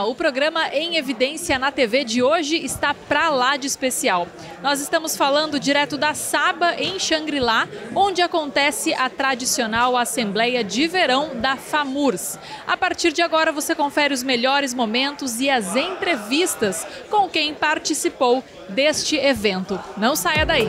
Olha, o programa Em Evidência na TV de hoje está pra lá de especial. Nós estamos falando direto da Saba, em Xangri-Lá, onde acontece a tradicional Assembleia de Verão da FAMURS. A partir de agora você confere os melhores momentos e as entrevistas com quem participou deste evento. Não saia daí!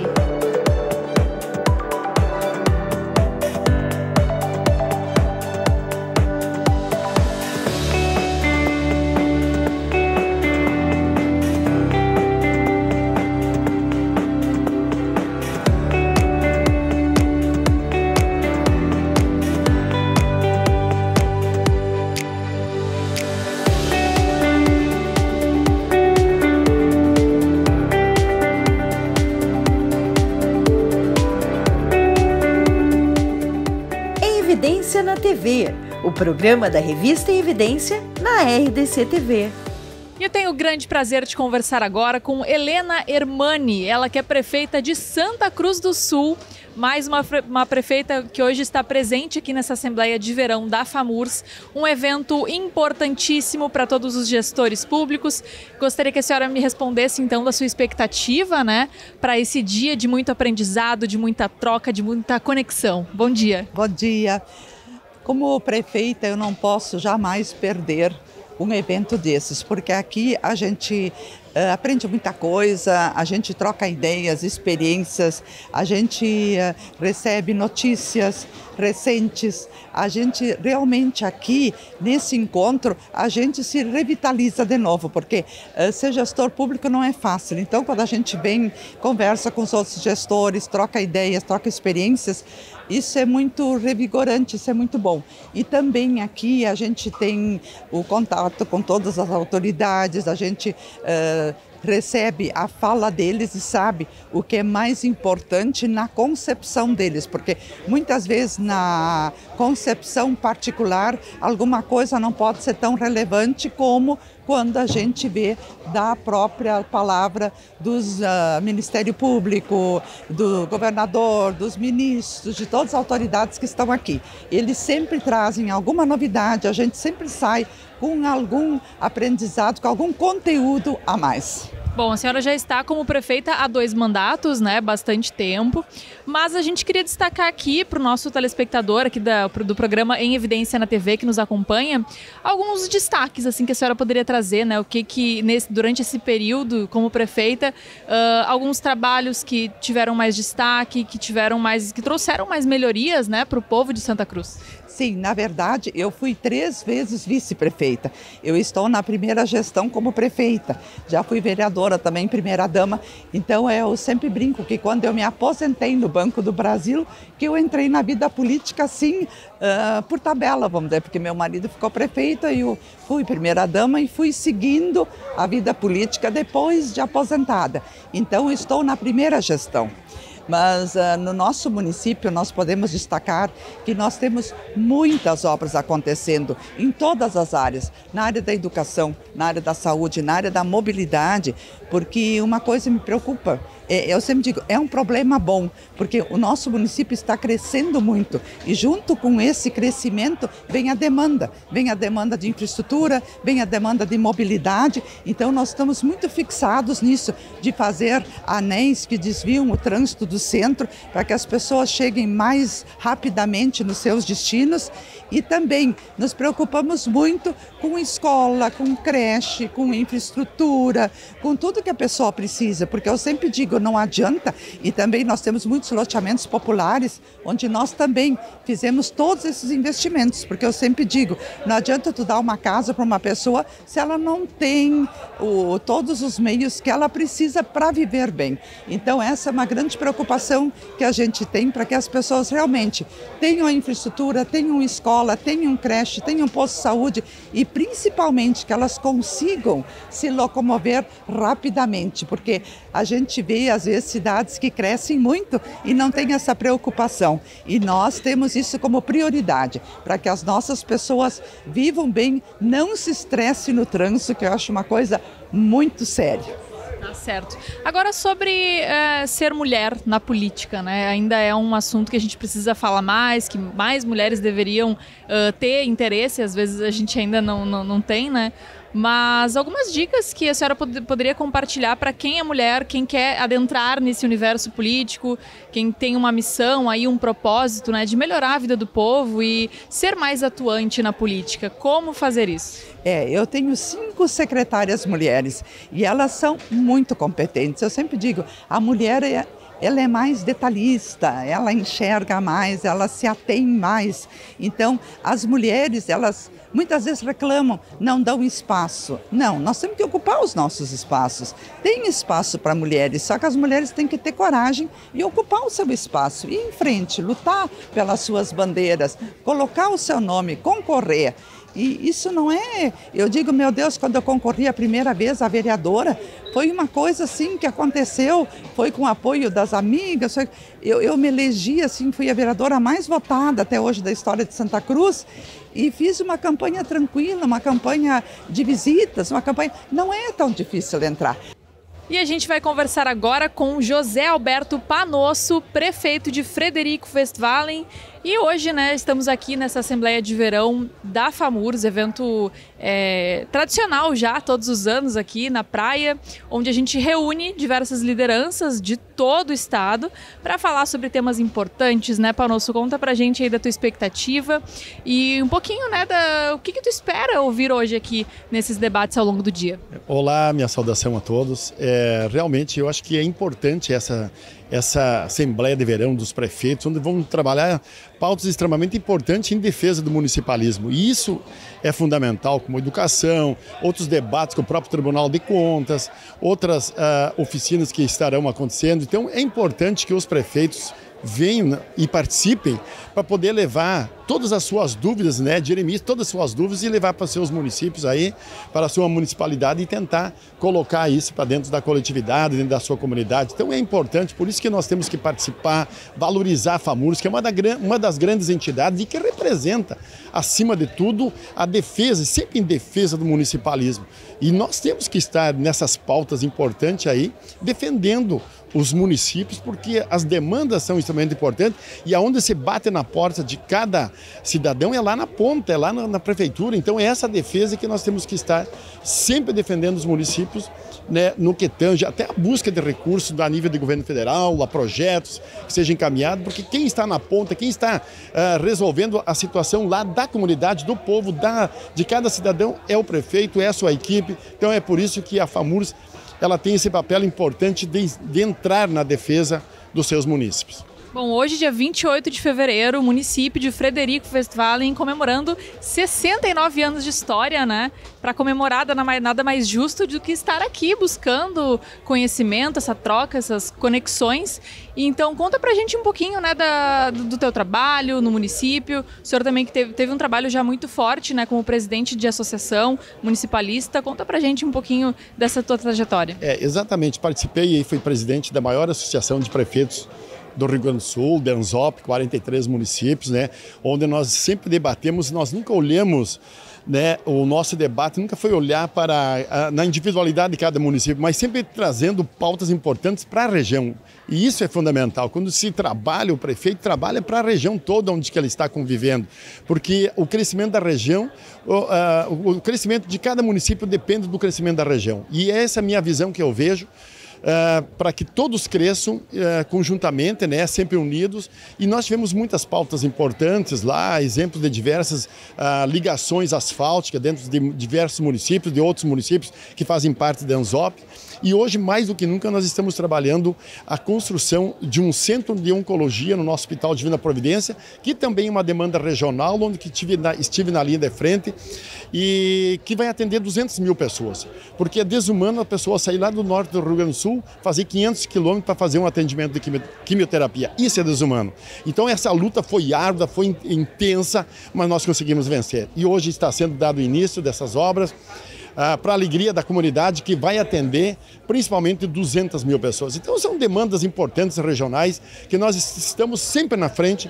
Evidência na TV, o programa da revista Em Evidência na RDC TV. E eu tenho o grande prazer de conversar agora com Helena Ermani, ela que é prefeita de Santa Cruz do Sul, mais uma prefeita que hoje está presente aqui nessa Assembleia de Verão da FAMURS, um evento importantíssimo para todos os gestores públicos. Gostaria que a senhora me respondesse então da sua expectativa, né, para esse dia de muito aprendizado, de muita troca, de muita conexão. Bom dia. Bom dia. Como prefeita, eu não posso jamais perder um evento desses, porque aqui a gente aprende muita coisa, a gente troca ideias, experiências, a gente recebe notícias recentes, a gente realmente aqui, nesse encontro, a gente se revitaliza de novo, porque ser gestor público não é fácil. Então, quando a gente vem, conversa com os outros gestores, troca ideias, troca experiências, isso é muito revigorante, isso é muito bom. E também aqui a gente tem o contato com todas as autoridades, a gente recebe a fala deles e sabe o que é mais importante na concepção deles, porque muitas vezes na concepção particular alguma coisa não pode ser tão relevante como quando a gente vê da própria palavra dos Ministério Público, do governador, dos ministros, de todas as autoridades que estão aqui. Eles sempre trazem alguma novidade, a gente sempre sai com algum aprendizado, com algum conteúdo a mais. Bom, a senhora já está como prefeita há 2 mandatos, né? Bastante tempo. Mas a gente queria destacar aqui para o nosso telespectador aqui do programa Em Evidência na TV que nos acompanha, alguns destaques assim que a senhora poderia trazer, né? O que durante esse período como prefeita, alguns trabalhos que tiveram mais destaque, que trouxeram mais melhorias, né, para o povo de Santa Cruz. Sim, na verdade, eu fui 3 vezes vice-prefeita. Eu estou na primeira gestão como prefeita. Já fui vereadora também, primeira-dama. Então, eu sempre brinco que quando eu me aposentei no Banco do Brasil, que eu entrei na vida política, assim, por tabela, vamos dizer, porque meu marido ficou prefeito e eu fui primeira-dama e fui seguindo a vida política depois de aposentada. Então, estou na primeira gestão. Mas no nosso município nós podemos destacar que nós temos muitas obras acontecendo em todas as áreas, na área da educação, na área da saúde, na área da mobilidade, porque uma coisa me preocupa, eu sempre digo, é um problema bom, porque o nosso município está crescendo muito e junto com esse crescimento vem a demanda de infraestrutura, vem a demanda de mobilidade, então nós estamos muito fixados nisso, de fazer anéis que desviam o trânsito do centro para que as pessoas cheguem mais rapidamente nos seus destinos e também nos preocupamos muito com escola, com creche, com infraestrutura, com tudo que a pessoa precisa, porque eu sempre digo, não adianta, e também nós temos muitos loteamentos populares, onde nós também fizemos todos esses investimentos, porque eu sempre digo, não adianta tu dar uma casa para uma pessoa se ela não tem todos os meios que ela precisa para viver bem. Então essa é uma grande preocupação que a gente tem para que as pessoas realmente tenham a infraestrutura, tenham escola, tenham creche, tenham posto de saúde e principalmente que elas consigam se locomover rapidamente, porque a gente vê às vezes cidades que crescem muito e não tem essa preocupação. E nós temos isso como prioridade, para que as nossas pessoas vivam bem, não se estressem no trânsito, que eu acho uma coisa muito séria. Tá certo. Agora sobre ser mulher na política, né? Ainda é um assunto que a gente precisa falar mais, que mais mulheres deveriam ter interesse, às vezes a gente ainda não tem, né? mas algumas dicas que a senhora poderia compartilhar para quem é mulher, quem quer adentrar nesse universo político, quem tem uma missão, aí um propósito, né, de melhorar a vida do povo e ser mais atuante na política. Como fazer isso? Eu tenho 5 secretárias mulheres e elas são muito competentes. Eu sempre digo, a mulher ela é mais detalhista, ela enxerga mais, ela se atém mais. Então, as mulheres, elas muitas vezes reclamam, não dão espaço. Não, nós temos que ocupar os nossos espaços. Tem espaço para mulheres, só que as mulheres têm que ter coragem e ocupar o seu espaço, ir em frente, lutar pelas suas bandeiras, colocar o seu nome, concorrer. E isso não é, eu digo, meu Deus, quando eu concorri a primeira vez a vereadora, foi uma coisa assim que aconteceu, foi com o apoio das amigas, eu me elegi assim, fui a vereadora mais votada até hoje da história de Santa Cruz e fiz uma campanha tranquila, uma campanha de visitas, uma campanha, não é tão difícil entrar. E a gente vai conversar agora com José Alberto Panosso, prefeito de Frederico Westphalen. E hoje, né, estamos aqui nessa Assembleia de Verão da FAMURS, evento tradicional já, todos os anos aqui na praia, onde a gente reúne diversas lideranças de todo o estado para falar sobre temas importantes, né, Panosso? Conta pra gente aí da tua expectativa e um pouquinho, né, o que tu espera ouvir hoje aqui nesses debates ao longo do dia. Olá, minha saudação a todos. Realmente eu acho que é importante essa Assembleia de Verão dos prefeitos, onde vão trabalhar pautas extremamente importantes em defesa do municipalismo. E isso é fundamental, como educação, outros debates com o próprio Tribunal de Contas, outras oficinas que estarão acontecendo. Então é importante que os prefeitos venham e participem para poder levar todas as suas dúvidas, né, Jeremias, todas as suas dúvidas e levar para seus municípios aí, para a sua municipalidade e tentar colocar isso para dentro da coletividade, dentro da sua comunidade. Então é importante, por isso que nós temos que participar, valorizar a FAMURS, que é uma das grandes entidades e que representa, acima de tudo, a defesa, sempre em defesa do municipalismo. E nós temos que estar nessas pautas importantes aí, defendendo os municípios, porque as demandas são extremamente importantes e aonde se bate na porta de cada cidadão é lá na ponta, é lá na prefeitura. Então é essa defesa que nós temos que estar sempre defendendo os municípios, né, no que tange até a busca de recursos a nível de governo federal, a projetos que sejam encaminhados, porque quem está na ponta, quem está resolvendo a situação lá da comunidade, do povo, de cada cidadão é o prefeito, é a sua equipe. Então é por isso que a FAMURS ela tem esse papel importante de entrar na defesa dos seus munícipes. Bom, hoje, dia 28 de fevereiro, o município de Frederico Westphalen comemorando 69 anos de história, né? Para comemorar, nada mais justo do que estar aqui buscando conhecimento, essa troca, essas conexões. Então, conta pra gente um pouquinho, né, do teu trabalho no município. O senhor também que teve um trabalho já muito forte, né, como presidente de associação municipalista. Conta pra gente um pouquinho dessa tua trajetória. Exatamente. Participei e fui presidente da maior associação de prefeitos do Rio Grande do Sul, DENSOP, 43 municípios, né, onde nós sempre debatemos, nós nunca olhamos, né, o nosso debate nunca foi olhar na individualidade de cada município, mas sempre trazendo pautas importantes para a região. E isso é fundamental. Quando se trabalha, o prefeito trabalha para a região toda onde que ele está convivendo, porque o crescimento da região, o crescimento de cada município depende do crescimento da região. E essa é a minha visão que eu vejo. Para que todos cresçam conjuntamente, né, sempre unidos. E nós tivemos muitas pautas importantes lá, exemplos de diversas ligações asfálticas dentro de diversos municípios, de outros municípios que fazem parte da DENSOP. E hoje, mais do que nunca, nós estamos trabalhando a construção de um centro de oncologia no nosso Hospital Divina Providência, que também é uma demanda regional, onde que estive na linha de frente e que vai atender 200 mil pessoas. Porque é desumano a pessoa sair lá do norte do Rio Grande do Sul, fazer 500 quilômetros para fazer um atendimento de quimioterapia. Isso é desumano. Então essa luta foi árdua, foi intensa, mas nós conseguimos vencer. E hoje está sendo dado início dessas obras, para a alegria da comunidade, que vai atender principalmente 200 mil pessoas. Então são demandas importantes regionais que nós estamos sempre na frente,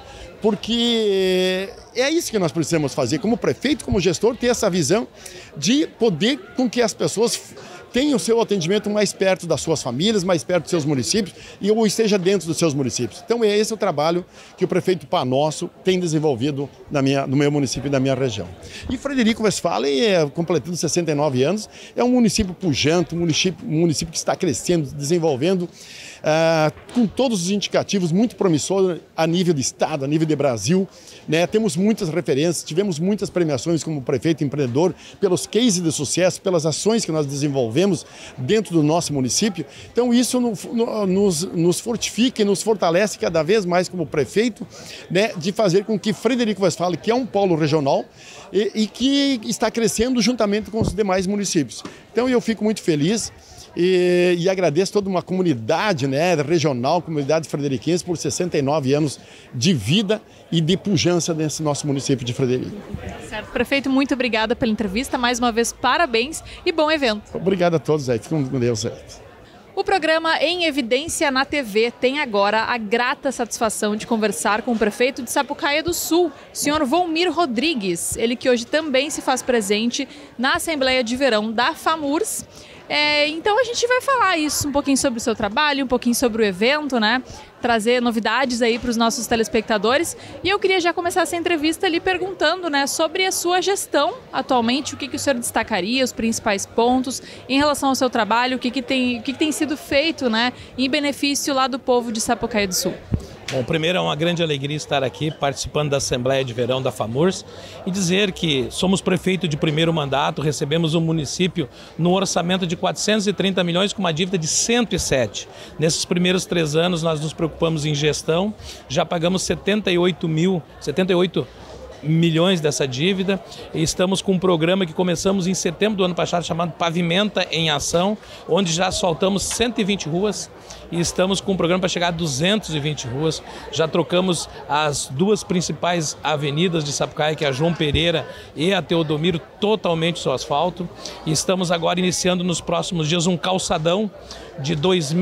porque é isso que nós precisamos fazer como prefeito, como gestor, ter essa visão de poder com que as pessoas tenha o seu atendimento mais perto das suas famílias, mais perto dos seus municípios ou esteja dentro dos seus municípios. Então esse é o trabalho que o prefeito Panosso tem desenvolvido no meu município e na minha região. E Frederico Westphalen, completando 69 anos, é um município pujante, um município que está crescendo, desenvolvendo, com todos os indicativos muito promissor a nível de Estado, a nível de Brasil, né? Temos muitas referências, tivemos muitas premiações como prefeito empreendedor, pelos cases de sucesso, pelas ações que nós desenvolvemos dentro do nosso município. Então isso nos fortifica e nos fortalece cada vez mais como prefeito, né? De fazer com que Frederico Westphalen, que é um polo regional e que está crescendo juntamente com os demais municípios. Então eu fico muito feliz. E agradeço toda uma comunidade, né, regional, comunidade frederiquense, por 69 anos de vida e de pujança nesse nosso município de Frederico. Certo, prefeito, muito obrigada pela entrevista, mais uma vez parabéns e bom evento. Obrigado a todos, Zé. Fiquem com Deus, Zé. O programa Em Evidência na TV tem agora a grata satisfação de conversar com o prefeito de Sapucaia do Sul, senhor Volmir Rodrigues, ele que hoje também se faz presente na Assembleia de Verão da FAMURS. Então a gente vai falar isso, um pouquinho sobre o seu trabalho, um pouquinho sobre o evento, né? Trazer novidades aí para os nossos telespectadores. E eu queria já começar essa entrevista ali perguntando, né, sobre a sua gestão atualmente, o que o senhor destacaria, os principais pontos em relação ao seu trabalho, o que tem sido feito, né, em benefício lá do povo de Sapucaia do Sul. Bom, primeiro é uma grande alegria estar aqui participando da Assembleia de Verão da FAMURS e dizer que somos prefeito de primeiro mandato, recebemos um município no orçamento de 430 milhões com uma dívida de 107. Nesses primeiros 3 anos nós nos preocupamos em gestão, já pagamos 78 milhões dessa dívida e estamos com um programa que começamos em setembro do ano passado chamado Pavimenta em Ação, onde já asfaltamos 120 ruas e estamos com um programa para chegar a 220 ruas. Já trocamos as 2 principais avenidas de Sapucaia, que é a João Pereira e a Teodomiro, totalmente seu asfalto, e estamos agora iniciando nos próximos dias um calçadão de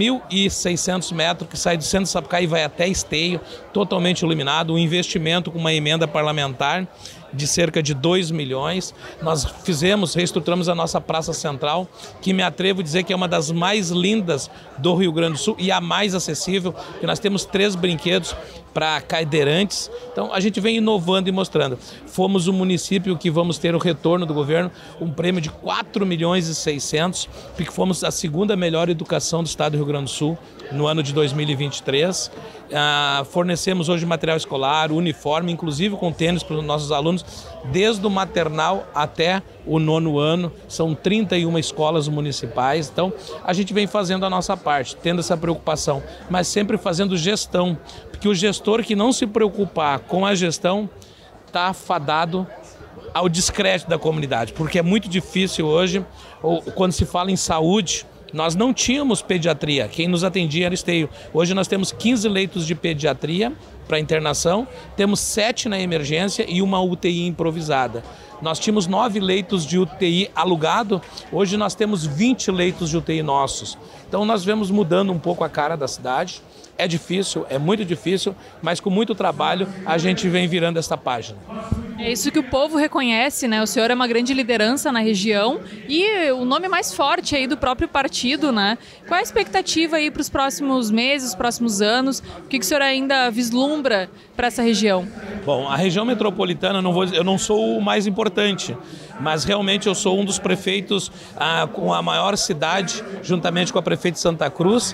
2.600 metros que sai do centro de Sapucaia e vai até Esteio, totalmente iluminado, um investimento com uma emenda parlamentar de cerca de 2 milhões. Nós reestruturamos a nossa Praça Central, que me atrevo a dizer que é uma das mais lindas do Rio Grande do Sul e a mais acessível, porque nós temos 3 brinquedos para cadeirantes. Então a gente vem inovando e mostrando. Fomos o município que vamos ter o retorno do governo, um prêmio de 4 milhões e 600, porque fomos a 2ª melhor educação do estado do Rio Grande do Sul no ano de 2023. Fornecemos hoje material escolar, uniforme, inclusive com tênis para os nossos alunos, desde o maternal até o 9º ano. São 31 escolas municipais. Então a gente vem fazendo a nossa parte, tendo essa preocupação, mas sempre fazendo gestão, porque o gestor que não se preocupar com a gestão está fadado ao descrédito da comunidade, porque é muito difícil hoje, quando se fala em saúde. Nós não tínhamos pediatria, quem nos atendia era Esteio. Hoje nós temos 15 leitos de pediatria para internação, temos 7 na emergência e uma UTI improvisada. Nós tínhamos 9 leitos de UTI alugado, hoje nós temos 20 leitos de UTI nossos. Então nós vemos mudando um pouco a cara da cidade. É difícil, é muito difícil, mas com muito trabalho a gente vem virando essa página. É isso que o povo reconhece, né? O senhor é uma grande liderança na região e o nome mais forte aí do próprio partido, né? Qual é a expectativa aí para os próximos meses, os próximos anos? O que o senhor ainda vislumbra para essa região? Bom, a região metropolitana, eu não sou o mais importante, mas realmente eu sou um dos prefeitos com a maior cidade, juntamente com a prefeita de Santa Cruz,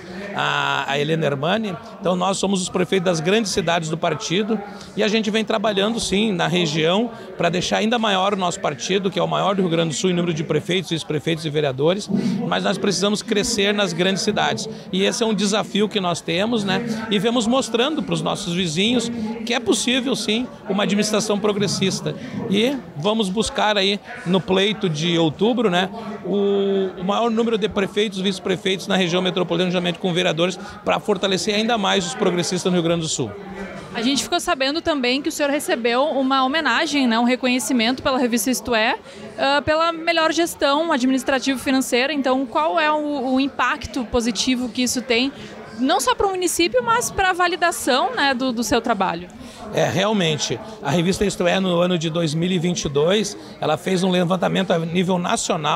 a Helena Hermani. Então nós somos os prefeitos das grandes cidades do partido e a gente vem trabalhando sim na região para deixar ainda maior o nosso partido, que é o maior do Rio Grande do Sul em número de prefeitos, vice-prefeitos e vereadores, mas nós precisamos crescer nas grandes cidades. E esse é um desafio que nós temos, né? E vemos mostrando para os nossos vizinhos que é possível sim uma administração progressista. E vamos buscar aí no pleito de outubro, né, o maior número de prefeitos, vice-prefeitos na região metropolitana, juntamente com vereadores, para fortalecer ainda mais os progressistas no Rio Grande do Sul. A gente ficou sabendo também que o senhor recebeu uma homenagem, né, um reconhecimento pela revista Isto É, pela melhor gestão administrativo-financeira. Então, qual é o impacto positivo que isso tem, não só para o município, mas para a validação, né, do seu trabalho? Realmente, a revista Isto É, no ano de 2022, ela fez um levantamento a nível nacional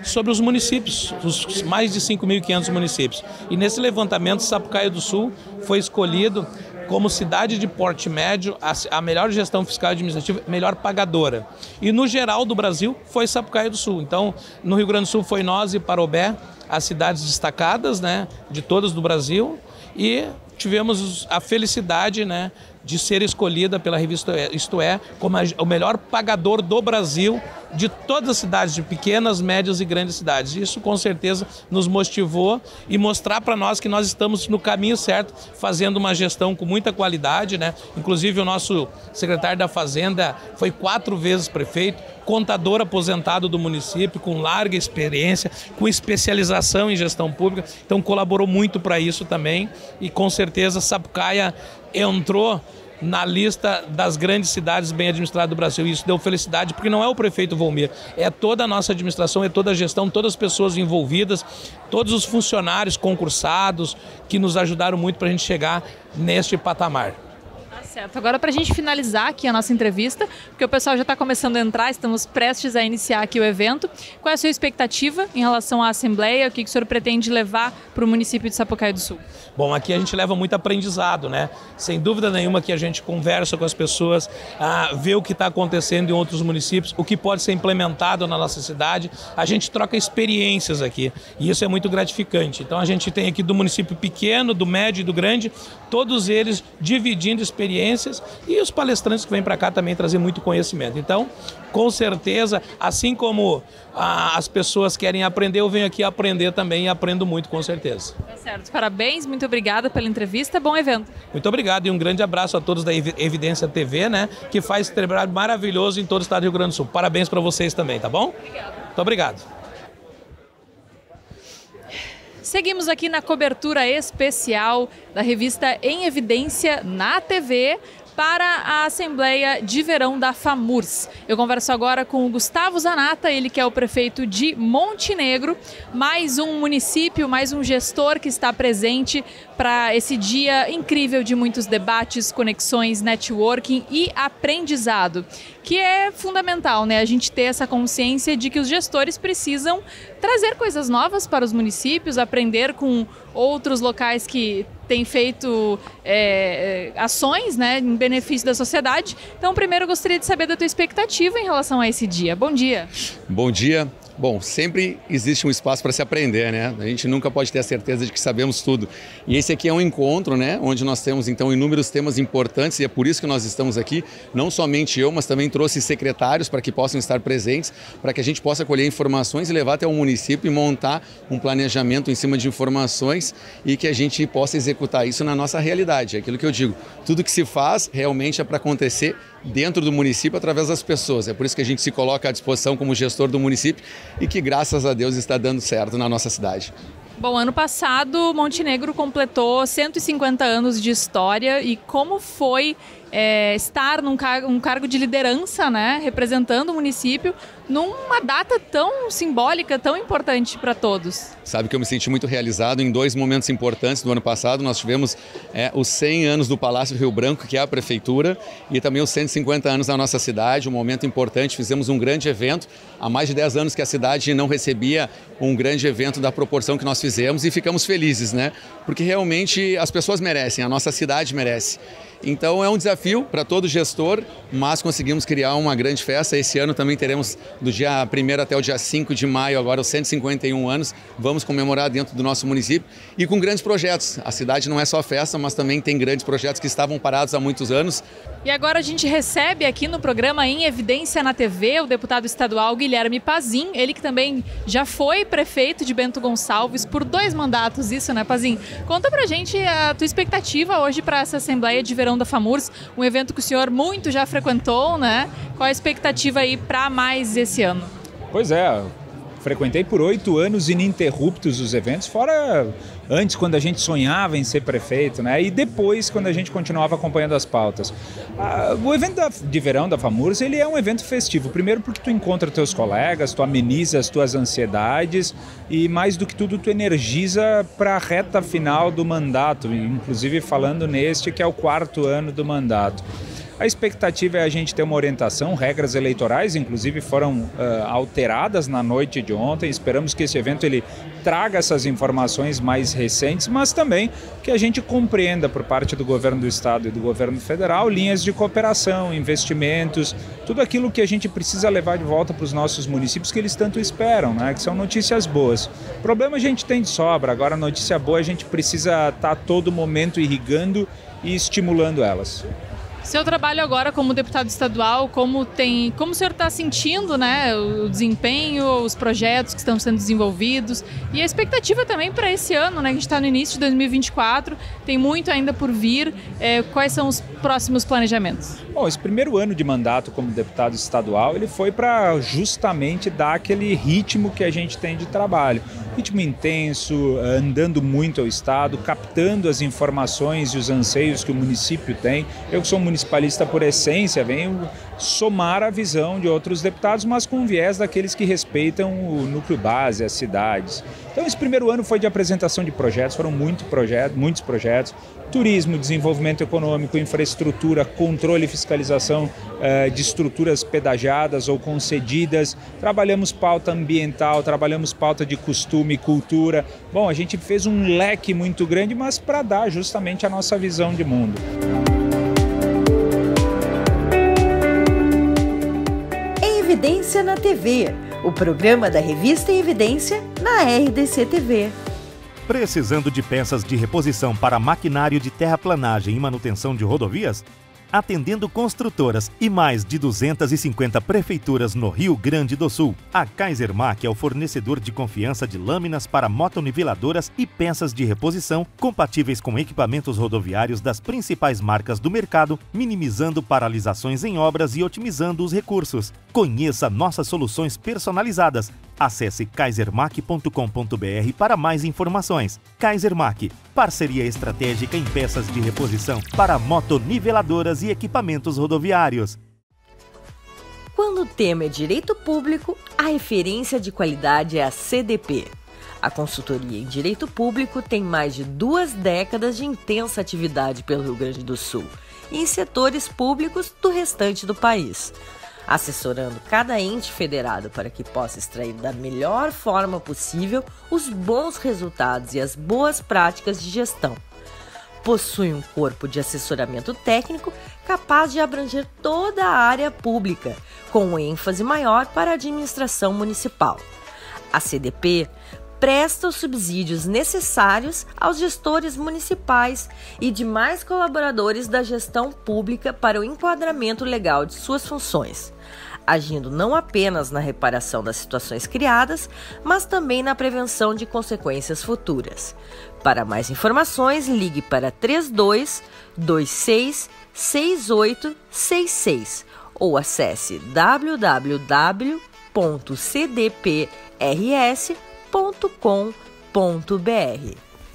sobre os municípios, os mais de 5.500 municípios. E nesse levantamento, Sapucaia do Sul foi escolhido como cidade de porte médio, a melhor gestão fiscal e administrativa, melhor pagadora. E no geral do Brasil foi Sapucaia do Sul. Então, no Rio Grande do Sul foi nós e Parobé, as cidades destacadas, né, de todas do Brasil, e tivemos a felicidade, né, de ser escolhida pela revista Isto É como o melhor pagador do Brasil, de todas as cidades, de pequenas, médias e grandes cidades. Isso com certeza nos motivou e mostrar para nós que nós estamos no caminho certo, fazendo uma gestão com muita qualidade, né? Inclusive o nosso secretário da Fazenda foi 4 vezes prefeito, contador aposentado do município, com larga experiência, com especialização em gestão pública, então colaborou muito para isso também, e com certeza Sapucaia entrou na lista das grandes cidades bem administradas do Brasil. Isso deu felicidade, porque não é o prefeito Volmir, é toda a nossa administração, é toda a gestão, todas as pessoas envolvidas, todos os funcionários concursados que nos ajudaram muito para a gente chegar neste patamar. Certo, agora para a gente finalizar aqui a nossa entrevista, porque o pessoal já está começando a entrar, estamos prestes a iniciar aqui o evento. Qual é a sua expectativa em relação à Assembleia? O que o senhor pretende levar para o município de Sapucaia do Sul? Bom, aqui a gente leva muito aprendizado, né? Sem dúvida nenhuma que a gente conversa com as pessoas, vê o que está acontecendo em outros municípios, o que pode ser implementado na nossa cidade. A gente troca experiências aqui e isso é muito gratificante. Então a gente tem aqui do município pequeno, do médio e do grande, todos eles dividindo experiências, e os palestrantes que vêm para cá também trazer muito conhecimento. Então, com certeza, assim como as pessoas querem aprender, eu venho aqui aprender também e aprendo muito, com certeza. Tá certo. Parabéns, muito obrigada pela entrevista, bom evento. Muito obrigado e um grande abraço a todos da Evidência TV, né, que faz esse trabalho maravilhoso em todo o estado do Rio Grande do Sul. Parabéns para vocês também, tá bom? Obrigada. Muito obrigado. Seguimos aqui na cobertura especial da revista Em Evidência na TV para a Assembleia de Verão da FAMURS. Eu converso agora com o Gustavo Zanata, ele que é o prefeito de Montenegro, mais um município, mais um gestor que está presente para esse dia incrível de muitos debates, conexões, networking e aprendizado, que é fundamental, né? A gente ter essa consciência de que os gestores precisam trazer coisas novas para os municípios, aprender com outros locais que têm feito ações, né, em benefício da sociedade. Então, primeiro eu gostaria de saber da tua expectativa em relação a esse dia. Bom dia. Bom dia. Bom, sempre existe um espaço para se aprender, né? A gente nunca pode ter a certeza de que sabemos tudo. E esse aqui é um encontro, né? Onde nós temos, então, inúmeros temas importantes e é por isso que nós estamos aqui. Não somente eu, mas também trouxe secretários para que possam estar presentes, para que a gente possa colher informações e levar até o município e montar um planejamento em cima de informações e que a gente possa executar isso na nossa realidade. É aquilo que eu digo, tudo que se faz realmente é para acontecer dentro do município através das pessoas. É por isso que a gente se coloca à disposição como gestor do município e que, graças a Deus, está dando certo na nossa cidade. Bom, ano passado, Montenegro completou 150 anos de história e como foi estar num cargo de liderança, né, representando o município numa data tão simbólica, tão importante para todos? Sabe que eu me senti muito realizado em 2 momentos importantes do ano passado. Nós tivemos os 100 anos do Palácio Rio Branco, que é a prefeitura, e também os 150 anos da nossa cidade, um momento importante. Fizemos um grande evento, há mais de 10 anos que a cidade não recebia um grande evento da proporção que nós fizemos e ficamos felizes, né? Porque realmente as pessoas merecem, a nossa cidade merece. Então é um desafio para todo gestor, mas conseguimos criar uma grande festa. Esse ano também teremos do dia 1º até o dia 5 de maio, agora os 151 anos. Vamos comemorar dentro do nosso município e com grandes projetos. A cidade não é só festa, mas também tem grandes projetos que estavam parados há muitos anos. E agora a gente recebe aqui no programa Em Evidência na TV o deputado estadual Guilherme Pazin, ele que também já foi prefeito de Bento Gonçalves por 2 mandatos, isso, né, Pazin? Conta pra gente a tua expectativa hoje para essa Assembleia de Verão da FAMURS, um evento que o senhor muito já frequentou, né? Qual a expectativa aí para mais esse ano? Pois é, frequentei por 8 anos ininterruptos os eventos, fora antes quando a gente sonhava em ser prefeito, né? E depois quando a gente continuava acompanhando as pautas. O evento de verão da FAMURS, ele é um evento festivo, primeiro porque tu encontra teus colegas, tu ameniza as tuas ansiedades e mais do que tudo tu energiza para a reta final do mandato, inclusive falando neste que é o 4º ano do mandato. A expectativa é a gente ter uma orientação, regras eleitorais, inclusive foram alteradas na noite de ontem. Esperamos que esse evento ele traga essas informações mais recentes, mas também que a gente compreenda por parte do governo do estado e do governo federal linhas de cooperação, investimentos, tudo aquilo que a gente precisa levar de volta para os nossos municípios que eles tanto esperam, né? Que são notícias boas. Problema a gente tem de sobra, agora notícia boa a gente precisa estar a todo momento irrigando e estimulando elas. Seu trabalho agora como deputado estadual, como o senhor está sentindo, né, o desempenho, os projetos que estão sendo desenvolvidos e a expectativa também para esse ano, né, que a gente está no início de 2024, tem muito ainda por vir. Quais são os próximos planejamentos? Bom, esse primeiro ano de mandato como deputado estadual, ele foi para justamente dar aquele ritmo que a gente tem de trabalho. Ritmo intenso, andando muito ao estado, captando as informações e os anseios que o município tem. Eu que sou municipalista por essência, venho somar a visão de outros deputados, mas com viés daqueles que respeitam o núcleo base, as cidades. Então esse primeiro ano foi de apresentação de projetos, foram muitos projetos, turismo, desenvolvimento econômico, infraestrutura, controle e fiscalização de estruturas pedagiadas ou concedidas, trabalhamos pauta ambiental, trabalhamos pauta de costume, cultura. Bom, a gente fez um leque muito grande, mas para dar justamente a nossa visão de mundo. Evidência na TV, o programa da revista Evidência na RDC TV. Precisando de peças de reposição para maquinário de terraplanagem e manutenção de rodovias? Atendendo construtoras e mais de 250 prefeituras no Rio Grande do Sul, a Kaisermac é o fornecedor de confiança de lâminas para motoniveladoras e peças de reposição compatíveis com equipamentos rodoviários das principais marcas do mercado, minimizando paralisações em obras e otimizando os recursos. Conheça nossas soluções personalizadas. Acesse kaisermac.com.br para mais informações. Kaisermac, parceria estratégica em peças de reposição para motoniveladoras e equipamentos rodoviários. Quando o tema é direito público, a referência de qualidade é a CDP. A consultoria em direito público tem mais de 2 décadas de intensa atividade pelo Rio Grande do Sul e em setores públicos do restante do país, assessorando cada ente federado para que possa extrair da melhor forma possível os bons resultados e as boas práticas de gestão. Possui um corpo de assessoramento técnico capaz de abranger toda a área pública, com ênfase maior para a administração municipal. A CDP presta os subsídios necessários aos gestores municipais e demais colaboradores da gestão pública para o enquadramento legal de suas funções, agindo não apenas na reparação das situações criadas, mas também na prevenção de consequências futuras. Para mais informações, ligue para 32 26 6866 ou acesse www.cdprs.com.br.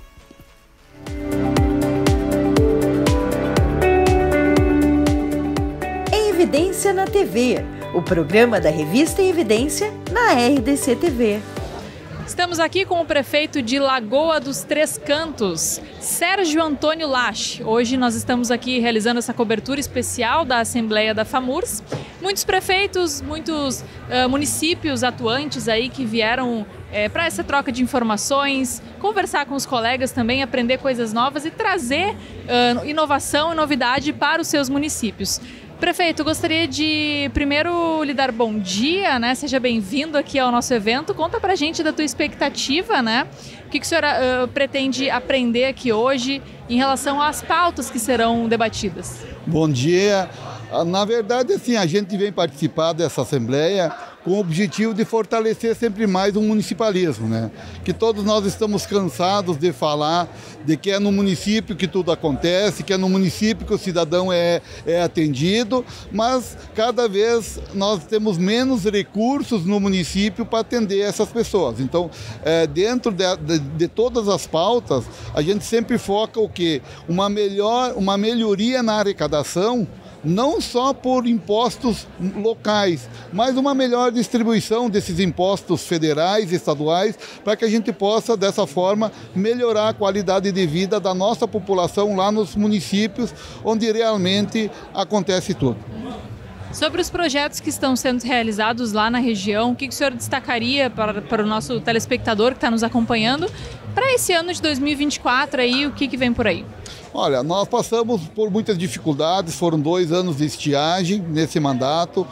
Evidência na TV, o programa da revista Evidência na RDC TV. Estamos aqui com o prefeito de Lagoa dos Três Cantos, Sérgio Antônio Lache. Hoje nós estamos aqui realizando essa cobertura especial da Assembleia da FAMURS. Muitos prefeitos, muitos municípios atuantes aí que vieram para essa troca de informações, conversar com os colegas também, aprender coisas novas e trazer inovação e novidade para os seus municípios. Prefeito, gostaria de primeiro lhe dar bom dia, né? Seja bem-vindo aqui ao nosso evento. Conta pra gente da tua expectativa, né? O que o senhor pretende aprender aqui hoje em relação às pautas que serão debatidas? Bom dia. Na verdade, assim, a gente vem participar dessa Assembleia com o objetivo de fortalecer sempre mais o municipalismo, né? Que todos nós estamos cansados de falar de que é no município que tudo acontece, que é no município que o cidadão é atendido, mas cada vez nós temos menos recursos no município para atender essas pessoas. Então, dentro de todas as pautas, a gente sempre foca o quê? Uma melhoria na arrecadação, não só por impostos locais, mas uma melhor distribuição desses impostos federais e estaduais, para que a gente possa, dessa forma, melhorar a qualidade de vida da nossa população lá nos municípios, onde realmente acontece tudo. Sobre os projetos que estão sendo realizados lá na região, o que o senhor destacaria para o nosso telespectador que está nos acompanhando para esse ano de 2024 aí, o que vem por aí? Olha, nós passamos por muitas dificuldades, foram 2 anos de estiagem nesse mandato,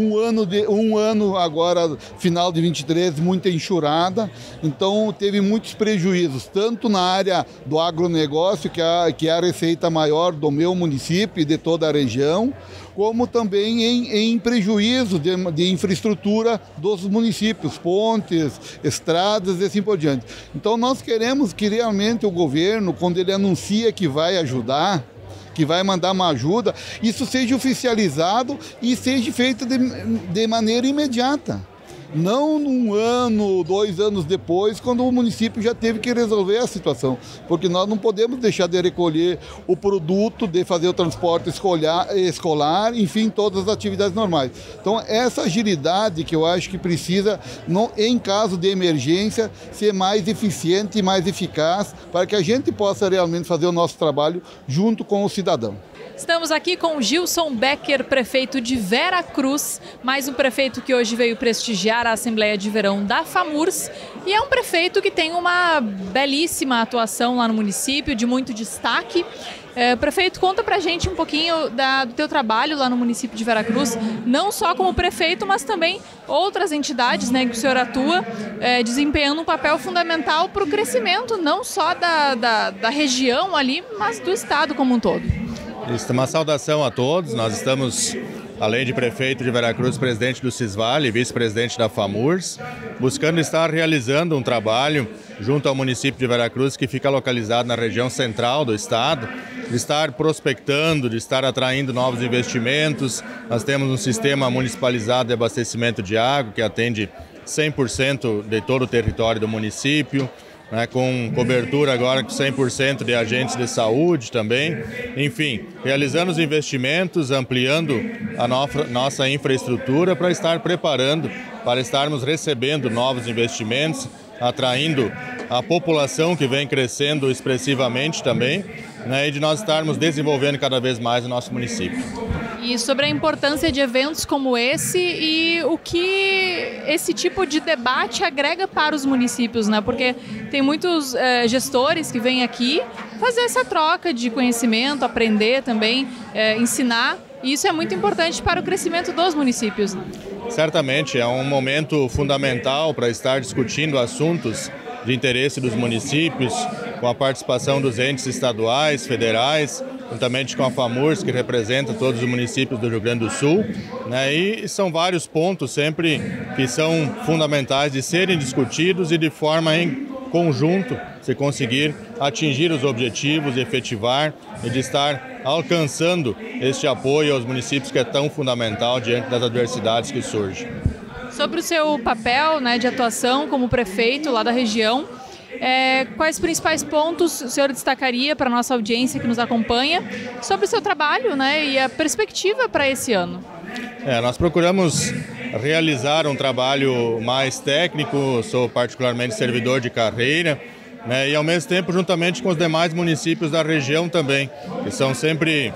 um ano agora, final de 23, muita enxurrada, então teve muitos prejuízos, tanto na área do agronegócio, que é a receita maior do meu município e de toda a região, como também em prejuízo de infraestrutura dos municípios, pontes, estradas e assim por diante. Então nós queremos que realmente o governo, quando ele anuncia que vai ajudar, que vai mandar uma ajuda, isso seja oficializado e seja feito de maneira imediata. Não num ano, 2 anos depois, quando o município já teve que resolver a situação. Porque nós não podemos deixar de recolher o produto, de fazer o transporte escolar, enfim, todas as atividades normais. Então, essa agilidade que eu acho que precisa, em caso de emergência, ser mais eficiente e mais eficaz, para que a gente possa realmente fazer o nosso trabalho junto com o cidadão. Estamos aqui com Gilson Becker, prefeito de Vera Cruz, mais um prefeito que hoje veio prestigiar a Assembleia de Verão da FAMURS, e é um prefeito que tem uma belíssima atuação lá no município, de muito destaque. Prefeito, conta pra gente um pouquinho do teu trabalho lá no município de Vera Cruz, não só como prefeito, mas também outras entidades, né, que o senhor atua, desempenhando um papel fundamental para o crescimento, não só da região ali, mas do estado como um todo. Isso, uma saudação a todos. Nós estamos, além de prefeito de Vera Cruz, presidente do Cisvale, vice-presidente da FAMURS, buscando estar realizando um trabalho junto ao município de Vera Cruz, que fica localizado na região central do estado, de estar prospectando, de estar atraindo novos investimentos. Nós temos um sistema municipalizado de abastecimento de água que atende 100% de todo o território do município, com cobertura agora com 100% de agentes de saúde também. Enfim, realizando os investimentos, ampliando a nossa infraestrutura para estar preparando, para estarmos recebendo novos investimentos, atraindo a população que vem crescendo expressivamente também, e de nós estarmos desenvolvendo cada vez mais o nosso município. E sobre a importância de eventos como esse e o que esse tipo de debate agrega para os municípios, né? Porque tem muitos gestores que vêm aqui fazer essa troca de conhecimento, aprender também, ensinar, e isso é muito importante para o crescimento dos municípios. Certamente, é um momento fundamental para estar discutindo assuntos de interesse dos municípios, com a participação dos entes estaduais, federais, juntamente com a FAMURS, que representa todos os municípios do Rio Grande do Sul, e são vários pontos sempre que são fundamentais de serem discutidos e de forma em conjunto se conseguir atingir os objetivos, efetivar e de estar alcançando este apoio aos municípios que é tão fundamental diante das adversidades que surgem. Sobre o seu papel, de atuação como prefeito lá da região, quais principais pontos o senhor destacaria para a nossa audiência que nos acompanha sobre o seu trabalho, e a perspectiva para esse ano? Nós procuramos realizar um trabalho mais técnico, sou particularmente servidor de carreira, e ao mesmo tempo juntamente com os demais municípios da região também, que são sempre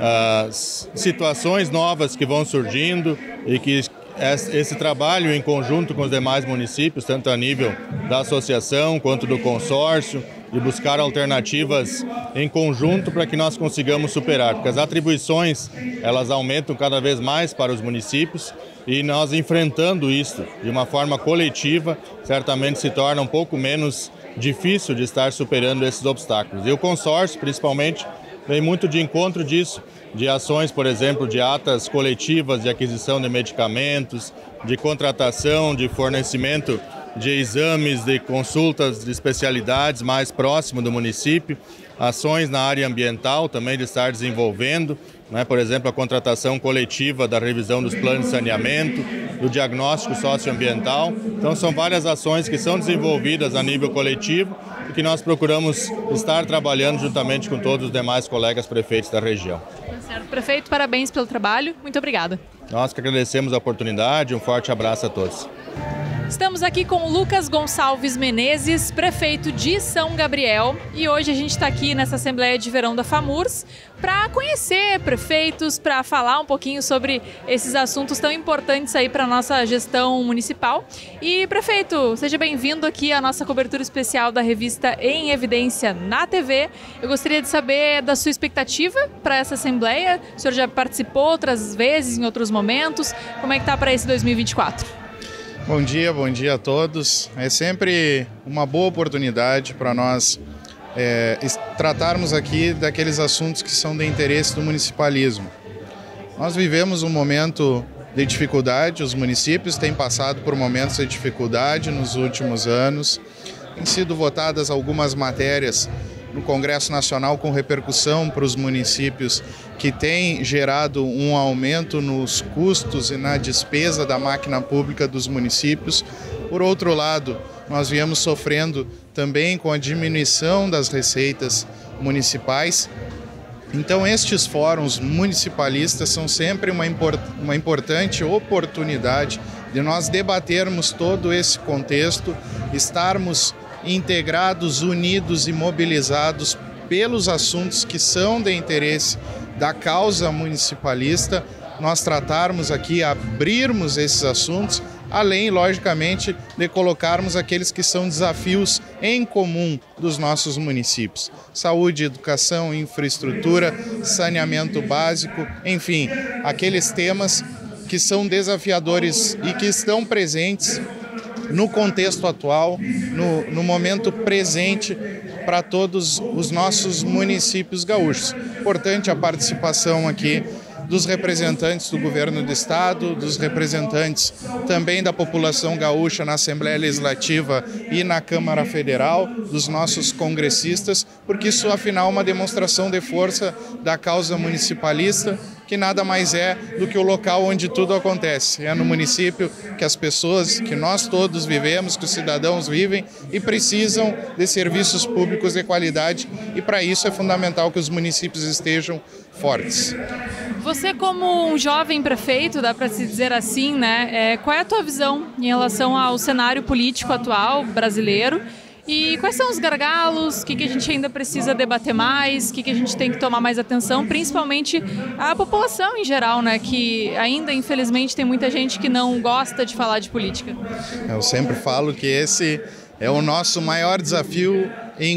situações novas que vão surgindo e que esse trabalho em conjunto com os demais municípios, tanto a nível da associação quanto do consórcio, de buscar alternativas em conjunto para que nós consigamos superar, porque as atribuições elas aumentam cada vez mais para os municípios e nós enfrentando isso de uma forma coletiva, certamente se torna um pouco menos difícil de estar superando esses obstáculos. E o consórcio, principalmente, vem muito de encontro disso, de ações, por exemplo, de atas coletivas de aquisição de medicamentos, de contratação, de fornecimento de exames, de consultas de especialidades mais próximo do município, ações na área ambiental também de estar desenvolvendo, por exemplo, a contratação coletiva da revisão dos planos de saneamento, do diagnóstico socioambiental. Então, são várias ações que são desenvolvidas a nível coletivo e que nós procuramos estar trabalhando juntamente com todos os demais colegas prefeitos da região. Tá Certo. Prefeito, parabéns pelo trabalho. Muito obrigada. Nós que agradecemos a oportunidade. Um forte abraço a todos. Estamos aqui com o Lucas Gonçalves Menezes, prefeito de São Gabriel, e hoje a gente está aqui nessa Assembleia de Verão da FAMURS para conhecer prefeitos, para falar um pouquinho sobre esses assuntos tão importantes aí para a nossa gestão municipal. E, prefeito, seja bem-vindo aqui à nossa cobertura especial da revista Em Evidência na TV. Eu gostaria de saber da sua expectativa para essa Assembleia. O senhor já participou outras vezes, em outros momentos. Como é que está para esse 2024? Bom dia a todos. É sempre uma boa oportunidade para nós tratarmos aqui daqueles assuntos que são de interesse do municipalismo. Nós vivemos um momento de dificuldade, os municípios têm passado por momentos de dificuldade nos últimos anos. Têm sido votadas algumas matérias no Congresso Nacional com repercussão para os municípios, que tem gerado um aumento nos custos e na despesa da máquina pública dos municípios. Por outro lado, nós viemos sofrendo também com a diminuição das receitas municipais. Então, estes fóruns municipalistas são sempre uma importante oportunidade de nós debatermos todo esse contexto, estarmos integrados, unidos e mobilizados pelos assuntos que são de interesse da causa municipalista, nós tratarmos aqui, abrirmos esses assuntos, além, logicamente, de colocarmos aqueles que são desafios em comum dos nossos municípios. Saúde, educação, infraestrutura, saneamento básico, enfim, aqueles temas que são desafiadores e que estão presentes no contexto atual, no momento presente para todos os nossos municípios gaúchos. Importante a participação aqui dos representantes do governo do estado, dos representantes também da população gaúcha na Assembleia Legislativa e na Câmara Federal, dos nossos congressistas, porque isso afinal é uma demonstração de força da causa municipalista, que nada mais é do que o local onde tudo acontece. É no município que as pessoas, que nós todos vivemos, que os cidadãos vivem e precisam de serviços públicos de qualidade, e para isso é fundamental que os municípios estejam fortes. Você, como um jovem prefeito, dá para se dizer assim, né? Qual é a tua visão em relação ao cenário político atual brasileiro? E quais são os gargalos? O que a gente ainda precisa debater mais? O que a gente tem que tomar mais atenção? Principalmente a população em geral, né? Que ainda, infelizmente, tem muita gente que não gosta de falar de política. Eu sempre falo que esse é o nosso maior desafio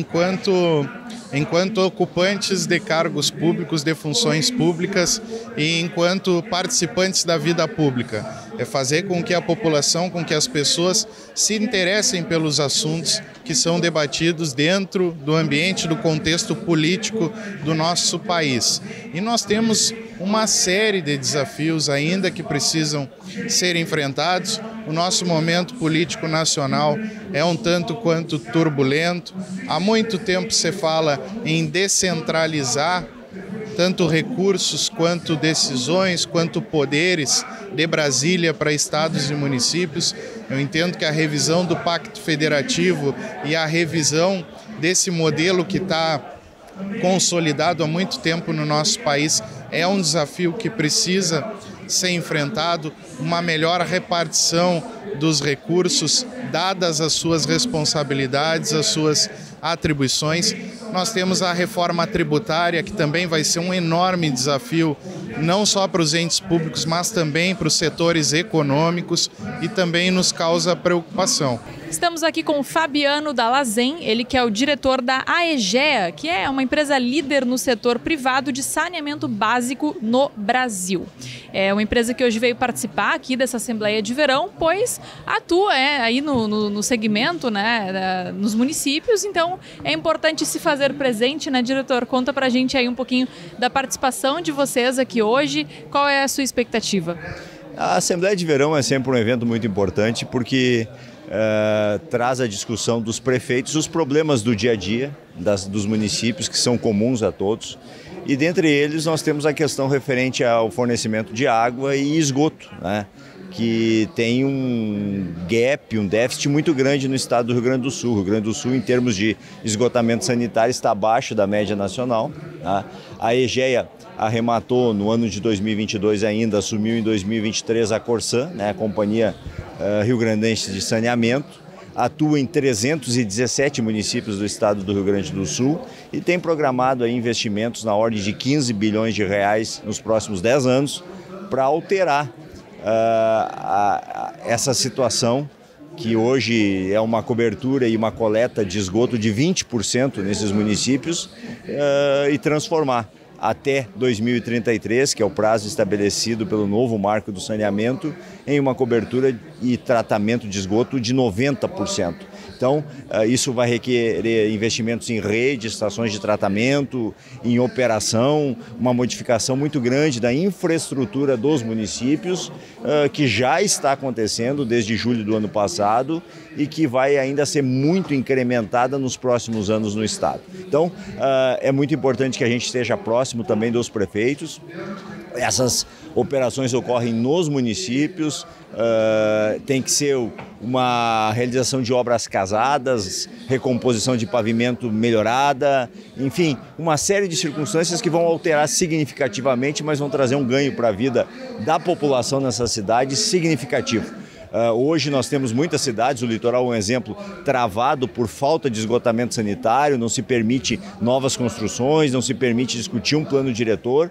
enquanto ocupantes de cargos públicos, de funções públicas e enquanto participantes da vida pública. É fazer com que a população, com que as pessoas se interessem pelos assuntos que são debatidos dentro do ambiente, do contexto político do nosso país. E nós temos uma série de desafios ainda que precisam ser enfrentados. O nosso momento político nacional é um tanto quanto turbulento. Há muito tempo se fala em descentralizar tanto recursos quanto decisões, quanto poderes de Brasília para estados e municípios. Eu entendo que a revisão do Pacto Federativo e a revisão desse modelo que está consolidado há muito tempo no nosso país é um desafio que precisa ser enfrentado, uma melhor repartição dos recursos, dadas as suas responsabilidades, as suas atribuições. Nós temos a reforma tributária, que também vai ser um enorme desafio, não só para os entes públicos, mas também para os setores econômicos, e também nos causa preocupação. Estamos aqui com o Fabiano Dalazen, ele que é o diretor da AEGEA, que é uma empresa líder no setor privado de saneamento básico no Brasil. É uma empresa que hoje veio participar aqui dessa Assembleia de Verão, pois atua aí no segmento, né, nos municípios, então é importante se fazer presente, né, diretor? Conta pra gente aí um pouquinho da participação de vocês aqui hoje, qual é a sua expectativa? A Assembleia de Verão é sempre um evento muito importante porque traz a discussão dos prefeitos, os problemas do dia a dia dos municípios, que são comuns a todos, e dentre eles nós temos a questão referente ao fornecimento de água e esgoto, né? que tem um gap, um déficit muito grande no estado do Rio Grande do Sul. O Rio Grande do Sul, em termos de esgotamento sanitário, está abaixo da média nacional. Tá? A EGEA arrematou no ano de 2022 ainda, assumiu em 2023 a Corsan, né, a Companhia Rio-Grandense de Saneamento, atua em 317 municípios do estado do Rio Grande do Sul e tem programado aí investimentos na ordem de 15 bilhões de reais nos próximos 10 anos para alterar essa situação, que hoje é uma cobertura e uma coleta de esgoto de 20% nesses municípios, e transformar até 2033, que é o prazo estabelecido pelo novo marco do saneamento, em uma cobertura e tratamento de esgoto de 90%. Então, isso vai requerer investimentos em rede, estações de tratamento, em operação, uma modificação muito grande da infraestrutura dos municípios, que já está acontecendo desde julho do ano passado e que vai ainda ser muito incrementada nos próximos anos no estado. Então, é muito importante que a gente esteja próximo também dos prefeitos. Essas operações ocorrem nos municípios, tem que ser uma realização de obras casadas, recomposição de pavimento melhorada, enfim, uma série de circunstâncias que vão alterar significativamente, mas vão trazer um ganho para a vida da população nessa cidade significativo. Hoje nós temos muitas cidades, o litoral é um exemplo, travado por falta de esgotamento sanitário, não se permite novas construções, não se permite discutir um plano diretor,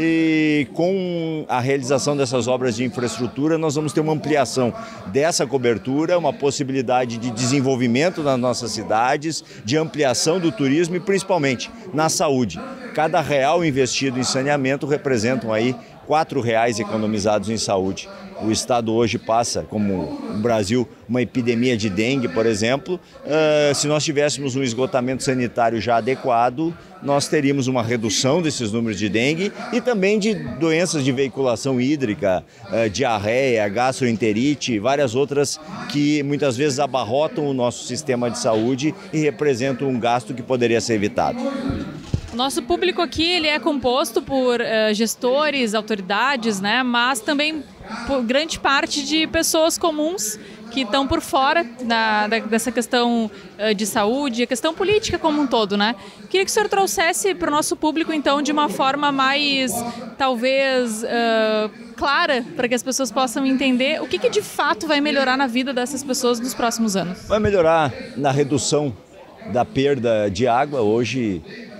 e com a realização dessas obras de infraestrutura nós vamos ter uma ampliação dessa cobertura, uma possibilidade de desenvolvimento nas nossas cidades, de ampliação do turismo e principalmente na saúde. Cada real investido em saneamento representam aí R$4 economizados em saúde. O estado hoje passa, como o Brasil, uma epidemia de dengue, por exemplo. Se nós tivéssemos um esgotamento sanitário já adequado, nós teríamos uma redução desses números de dengue e também de doenças de veiculação hídrica, diarreia, gastroenterite, várias outras que muitas vezes abarrotam o nosso sistema de saúde e representam um gasto que poderia ser evitado. Nosso público aqui ele é composto por gestores, autoridades, né? Mas também por grande parte de pessoas comuns que estão por fora dessa questão de saúde, a questão política como um todo, né? Queria que o senhor trouxesse para o nosso público, então, de uma forma mais, talvez, clara, para que as pessoas possam entender o que de fato vai melhorar na vida dessas pessoas nos próximos anos. Vai melhorar na redução da perda de água. Hoje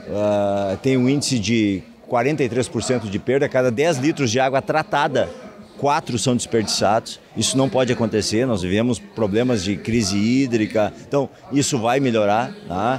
tem um índice de 43% de perda. A cada 10 litros de água tratada, 4 são desperdiçados. Isso não pode acontecer, nós vivemos problemas de crise hídrica, então isso vai melhorar, tá?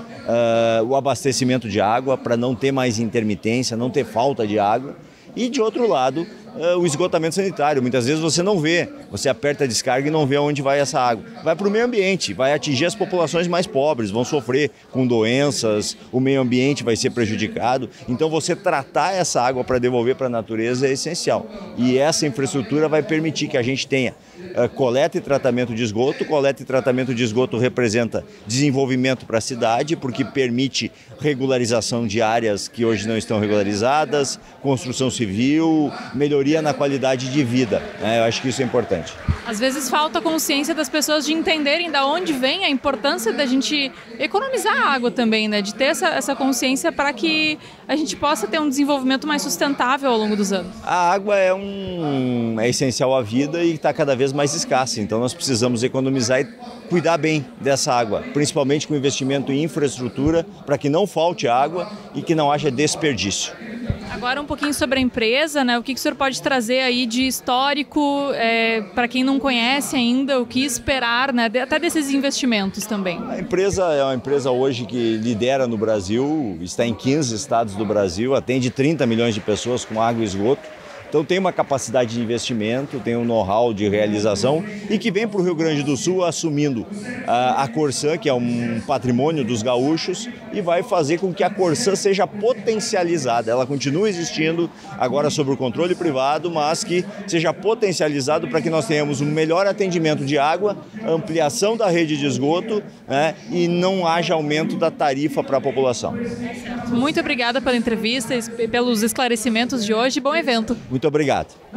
O abastecimento de água para não ter mais intermitência, não ter falta de água. E de outro lado, o esgotamento sanitário. Muitas vezes você não vê, você aperta a descarga e não vê onde vai essa água. Vai para o meio ambiente, vai atingir as populações mais pobres, vão sofrer com doenças, o meio ambiente vai ser prejudicado. Então você tratar essa água para devolver para a natureza é essencial. E essa infraestrutura vai permitir que a gente tenha coleta e tratamento de esgoto. Coleta e tratamento de esgoto representa desenvolvimento para a cidade, porque permite regularização de áreas que hoje não estão regularizadas, construção civil, melhoria na qualidade de vida. Eu acho que isso é importante. Às vezes falta consciência das pessoas de entenderem de onde vem a importância da gente economizar água também, né? De ter essa consciência para que a gente possa ter um desenvolvimento mais sustentável ao longo dos anos. A água é essencial à vida e está cada vez mais escassa, então nós precisamos economizar e cuidar bem dessa água, principalmente com investimento em infraestrutura para que não falte água e que não haja desperdício. Agora um pouquinho sobre a empresa, né? O que o senhor pode trazer aí de histórico, para quem não conhece ainda, o que esperar, né? Até desses investimentos também. A empresa é uma empresa hoje que lidera no Brasil, está em 15 estados do Brasil, atende 30 milhões de pessoas com água e esgoto. Então tem uma capacidade de investimento, tem um know-how de realização e que vem para o Rio Grande do Sul assumindo a Corsan, que é um patrimônio dos gaúchos, e vai fazer com que a Corsan seja potencializada. Ela continua existindo agora sob o controle privado, mas que seja potencializado para que nós tenhamos um melhor atendimento de água, ampliação da rede de esgoto, né, e não haja aumento da tarifa para a população. Muito obrigada pela entrevista e pelos esclarecimentos de hoje. Bom evento. Muito obrigado.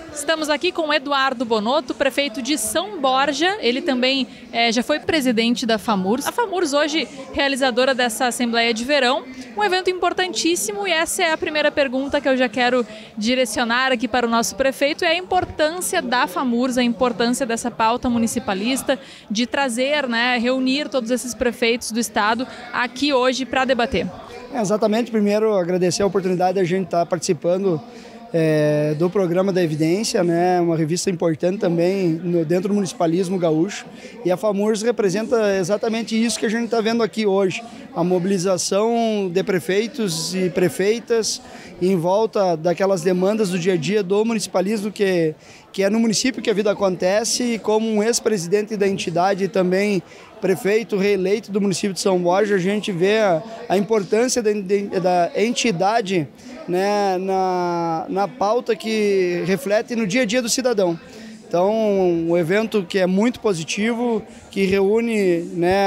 Estamos aqui com o Eduardo Bonotto, prefeito de São Borja. Ele também já foi presidente da FAMURS. A FAMURS hoje realizadora dessa Assembleia de Verão, um evento importantíssimo, e essa é a primeira pergunta que eu já quero direcionar aqui para o nosso prefeito, é a importância da FAMURS, a importância dessa pauta municipalista, de trazer, reunir todos esses prefeitos do estado aqui hoje para debater. Exatamente, primeiro agradecer a oportunidade de a gente estar participando do programa da Evidência, uma revista importante também dentro do municipalismo gaúcho, e a FAMURS representa exatamente isso que a gente está vendo aqui hoje, a mobilização de prefeitos e prefeitas em volta daquelas demandas do dia a dia do municipalismo, que é no município que a vida acontece, e como um ex-presidente da entidade e também prefeito reeleito do município de São Borja, a gente vê a importância da entidade na pauta que reflete no dia a dia do cidadão. Então, um evento que é muito positivo, que reúne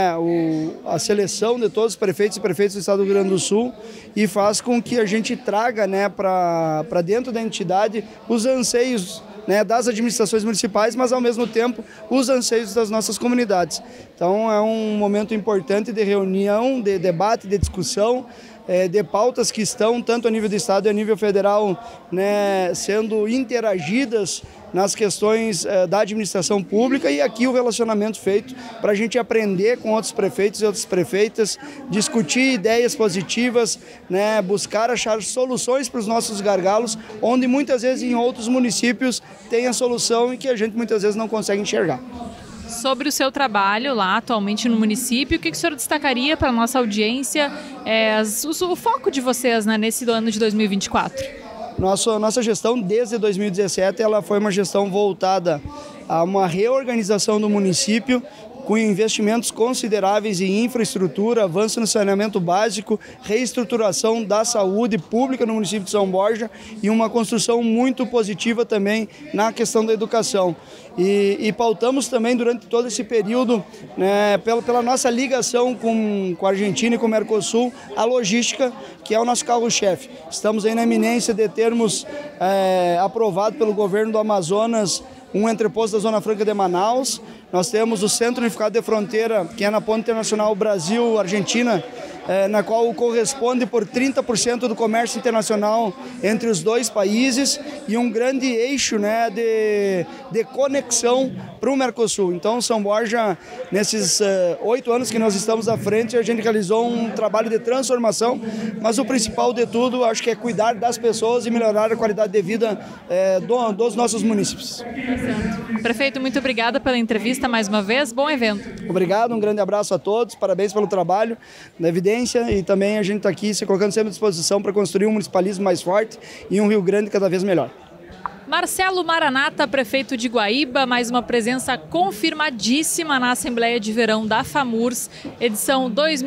a seleção de todos os prefeitos e prefeitos do estado do Rio Grande do Sul e faz com que a gente traga para dentro da entidade os anseios das administrações municipais, mas ao mesmo tempo os anseios das nossas comunidades. Então é um momento importante de reunião, de debate, de discussão, de pautas que estão tanto a nível do estado e a nível federal sendo interagidas nas questões da administração pública, e aqui o relacionamento feito para a gente aprender com outros prefeitos e outras prefeitas, discutir ideias positivas, buscar achar soluções para os nossos gargalos, onde muitas vezes em outros municípios tem a solução e que a gente muitas vezes não consegue enxergar. Sobre o seu trabalho lá atualmente no município, o que o senhor destacaria para a nossa audiência, o foco de vocês nesse ano de 2024? Nossa gestão desde 2017 ela foi uma gestão voltada a uma reorganização do município, com investimentos consideráveis em infraestrutura, avanço no saneamento básico, reestruturação da saúde pública no município de São Borja e uma construção muito positiva também na questão da educação. E pautamos também durante todo esse período, pela nossa ligação com a Argentina e com o Mercosul, a logística, que é o nosso carro-chefe. Estamos aí na iminência de termos aprovado pelo governo do Amazonas um entreposto da Zona Franca de Manaus. Nós temos o Centro Unificado de Fronteira, que é na Ponte Internacional Brasil-Argentina, na qual corresponde por 30% do comércio internacional entre os dois países, e um grande eixo de conexão para o Mercosul. Então, São Borja, nesses 8 anos que nós estamos à frente, a gente realizou um trabalho de transformação, mas o principal de tudo, acho que é cuidar das pessoas e melhorar a qualidade de vida dos nossos municípios. Prefeito, muito obrigada pela entrevista mais uma vez, bom evento. Obrigado, um grande abraço a todos, parabéns pelo trabalho da Evidência, e também a gente está aqui se colocando sempre à disposição para construir um municipalismo mais forte e um Rio Grande cada vez melhor. Marcelo Maranata, prefeito de Guaíba, mais uma presença confirmadíssima na Assembleia de Verão da FAMURS, edição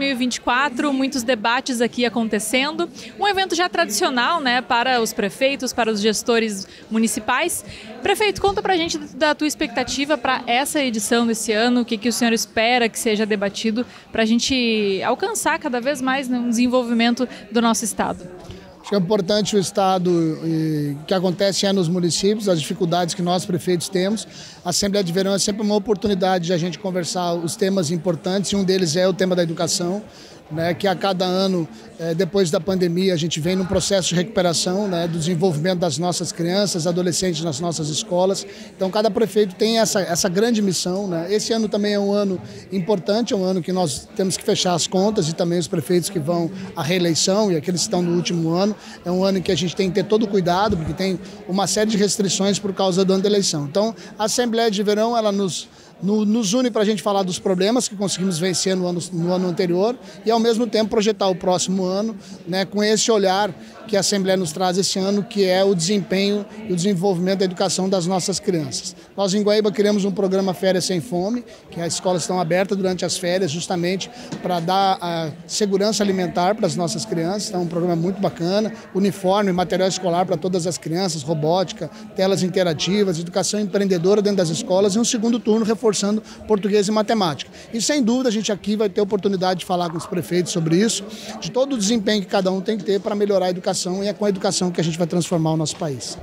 2024, muitos debates aqui acontecendo. Um evento já tradicional, para os prefeitos, para os gestores municipais. Prefeito, conta pra gente da tua expectativa para essa edição desse ano, o que o senhor espera que seja debatido para a gente alcançar cada vez mais um desenvolvimento do nosso estado. Acho que é importante o estado que acontece nos municípios, as dificuldades que nós prefeitos temos. A Assembleia de Verão é sempre uma oportunidade de a gente conversar os temas importantes, e um deles é o tema da educação, que a cada ano, depois da pandemia, a gente vem num processo de recuperação do desenvolvimento das nossas crianças, adolescentes nas nossas escolas. Então, cada prefeito tem essa grande missão. Esse ano também é um ano importante, é um ano que nós temos que fechar as contas, e também os prefeitos que vão à reeleição e aqueles que estão no último ano. É um ano em que a gente tem que ter todo o cuidado, porque tem uma série de restrições por causa do ano da eleição. Então, a Assembleia de Verão, ela nos une para a gente falar dos problemas que conseguimos vencer no ano anterior e, ao mesmo tempo, projetar o próximo ano com esse olhar que a Assembleia nos traz esse ano, que é o desempenho e o desenvolvimento da educação das nossas crianças. Nós, em Guaíba, criamos um programa Férias Sem Fome, que as escolas estão abertas durante as férias justamente para dar a segurança alimentar para as nossas crianças. Então, é um programa muito bacana, uniforme, material escolar para todas as crianças, robótica, telas interativas, educação empreendedora dentro das escolas, e um segundo turno reforçando português e matemática. E, sem dúvida, a gente aqui vai ter oportunidade de falar com os prefeitos sobre isso, de todo o desempenho que cada um tem que ter para melhorar a educação, e é com a educação que a gente vai transformar o nosso país.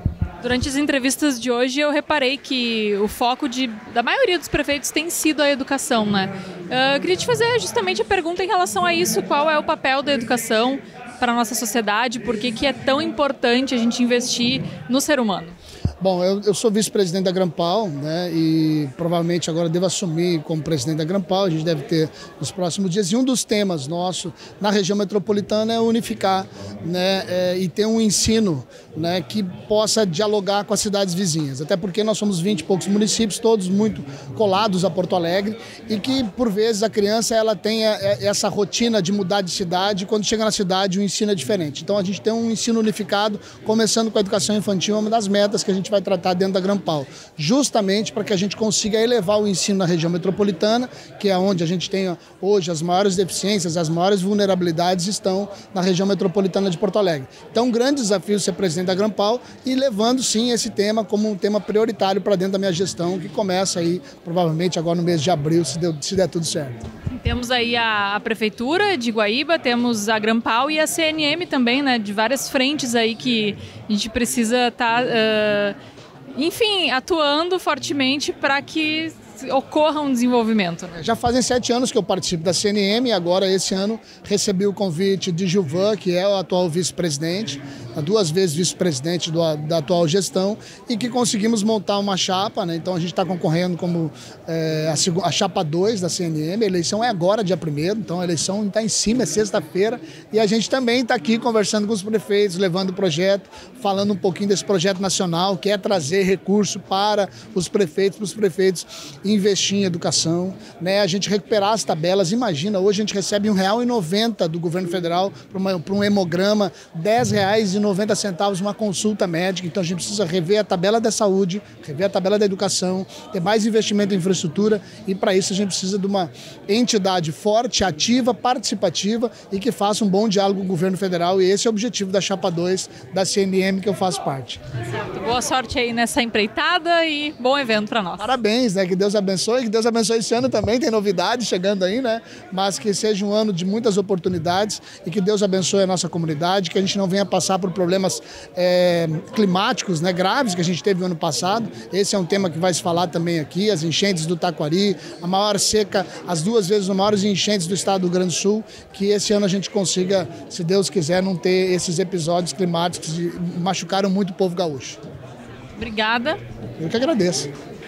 Durante as entrevistas de hoje eu reparei que o foco da maioria dos prefeitos tem sido a educação, né? Eu queria te fazer justamente a pergunta em relação a isso, qual é o papel da educação para a nossa sociedade, por que é tão importante a gente investir no ser humano? Bom, eu sou vice-presidente da Grampal, né, e provavelmente agora devo assumir como presidente da Grampal, a gente deve ter nos próximos dias. E um dos temas nosso na região metropolitana é unificar, né, e ter um ensino, né, que possa dialogar com as cidades vizinhas. Até porque nós somos 20 e poucos municípios, todos muito colados a Porto Alegre, e que por vezes a criança ela tem essa rotina de mudar de cidade, e quando chega na cidade o ensino é diferente. Então a gente tem um ensino unificado, começando com a educação infantil, é uma das metas que a gente vai tratar dentro da Grampal, justamente para que a gente consiga elevar o ensino na região metropolitana, que é onde a gente tem hoje as maiores deficiências, as maiores vulnerabilidades estão na região metropolitana de Porto Alegre. Então, um grande desafio ser presidente da Grampal e levando sim esse tema como um tema prioritário para dentro da minha gestão, que começa aí provavelmente agora no mês de abril, se der tudo certo. Temos aí a Prefeitura de Guaíba, temos a Grampal e a CNM também, né, de várias frentes aí que a gente precisa estar, enfim, atuando fortemente para que ocorra um desenvolvimento. Já fazem 7 anos que eu participo da CNM e agora esse ano recebi o convite de Gilvan, que é o atual vice-presidente, 2 vezes vice-presidente da atual gestão, e que conseguimos montar uma chapa, né? Então a gente está concorrendo como a chapa 2 da CNM, a eleição é agora, dia 1º, então a eleição está em cima, é sexta-feira, e a gente também está aqui conversando com os prefeitos, levando o projeto, falando um pouquinho desse projeto nacional, que é trazer recurso para os prefeitos investir em educação, né? A gente recuperar as tabelas. Imagina, hoje a gente recebe R$1,90 do governo federal para um hemograma, R$10,90 uma consulta médica. Então a gente precisa rever a tabela da saúde, rever a tabela da educação, ter mais investimento em infraestrutura, e para isso a gente precisa de uma entidade forte, ativa, participativa e que faça um bom diálogo com o governo federal, e esse é o objetivo da chapa 2 da CNM, que eu faço parte. Certo. Boa sorte aí nessa empreitada e bom evento para nós. Parabéns, né? Que Deus abençoe esse ano também, tem novidades chegando aí, né? Mas que seja um ano de muitas oportunidades e que Deus abençoe a nossa comunidade, que a gente não venha passar por problemas climáticos, né, graves que a gente teve no ano passado. Esse é um tema que vai se falar também aqui, as enchentes do Taquari, a maior seca, as 2 vezes as maiores enchentes do estado do Rio Grande do Sul, que esse ano a gente consiga, se Deus quiser, não ter esses episódios climáticos que machucaram muito o povo gaúcho. Obrigada. Eu que agradeço.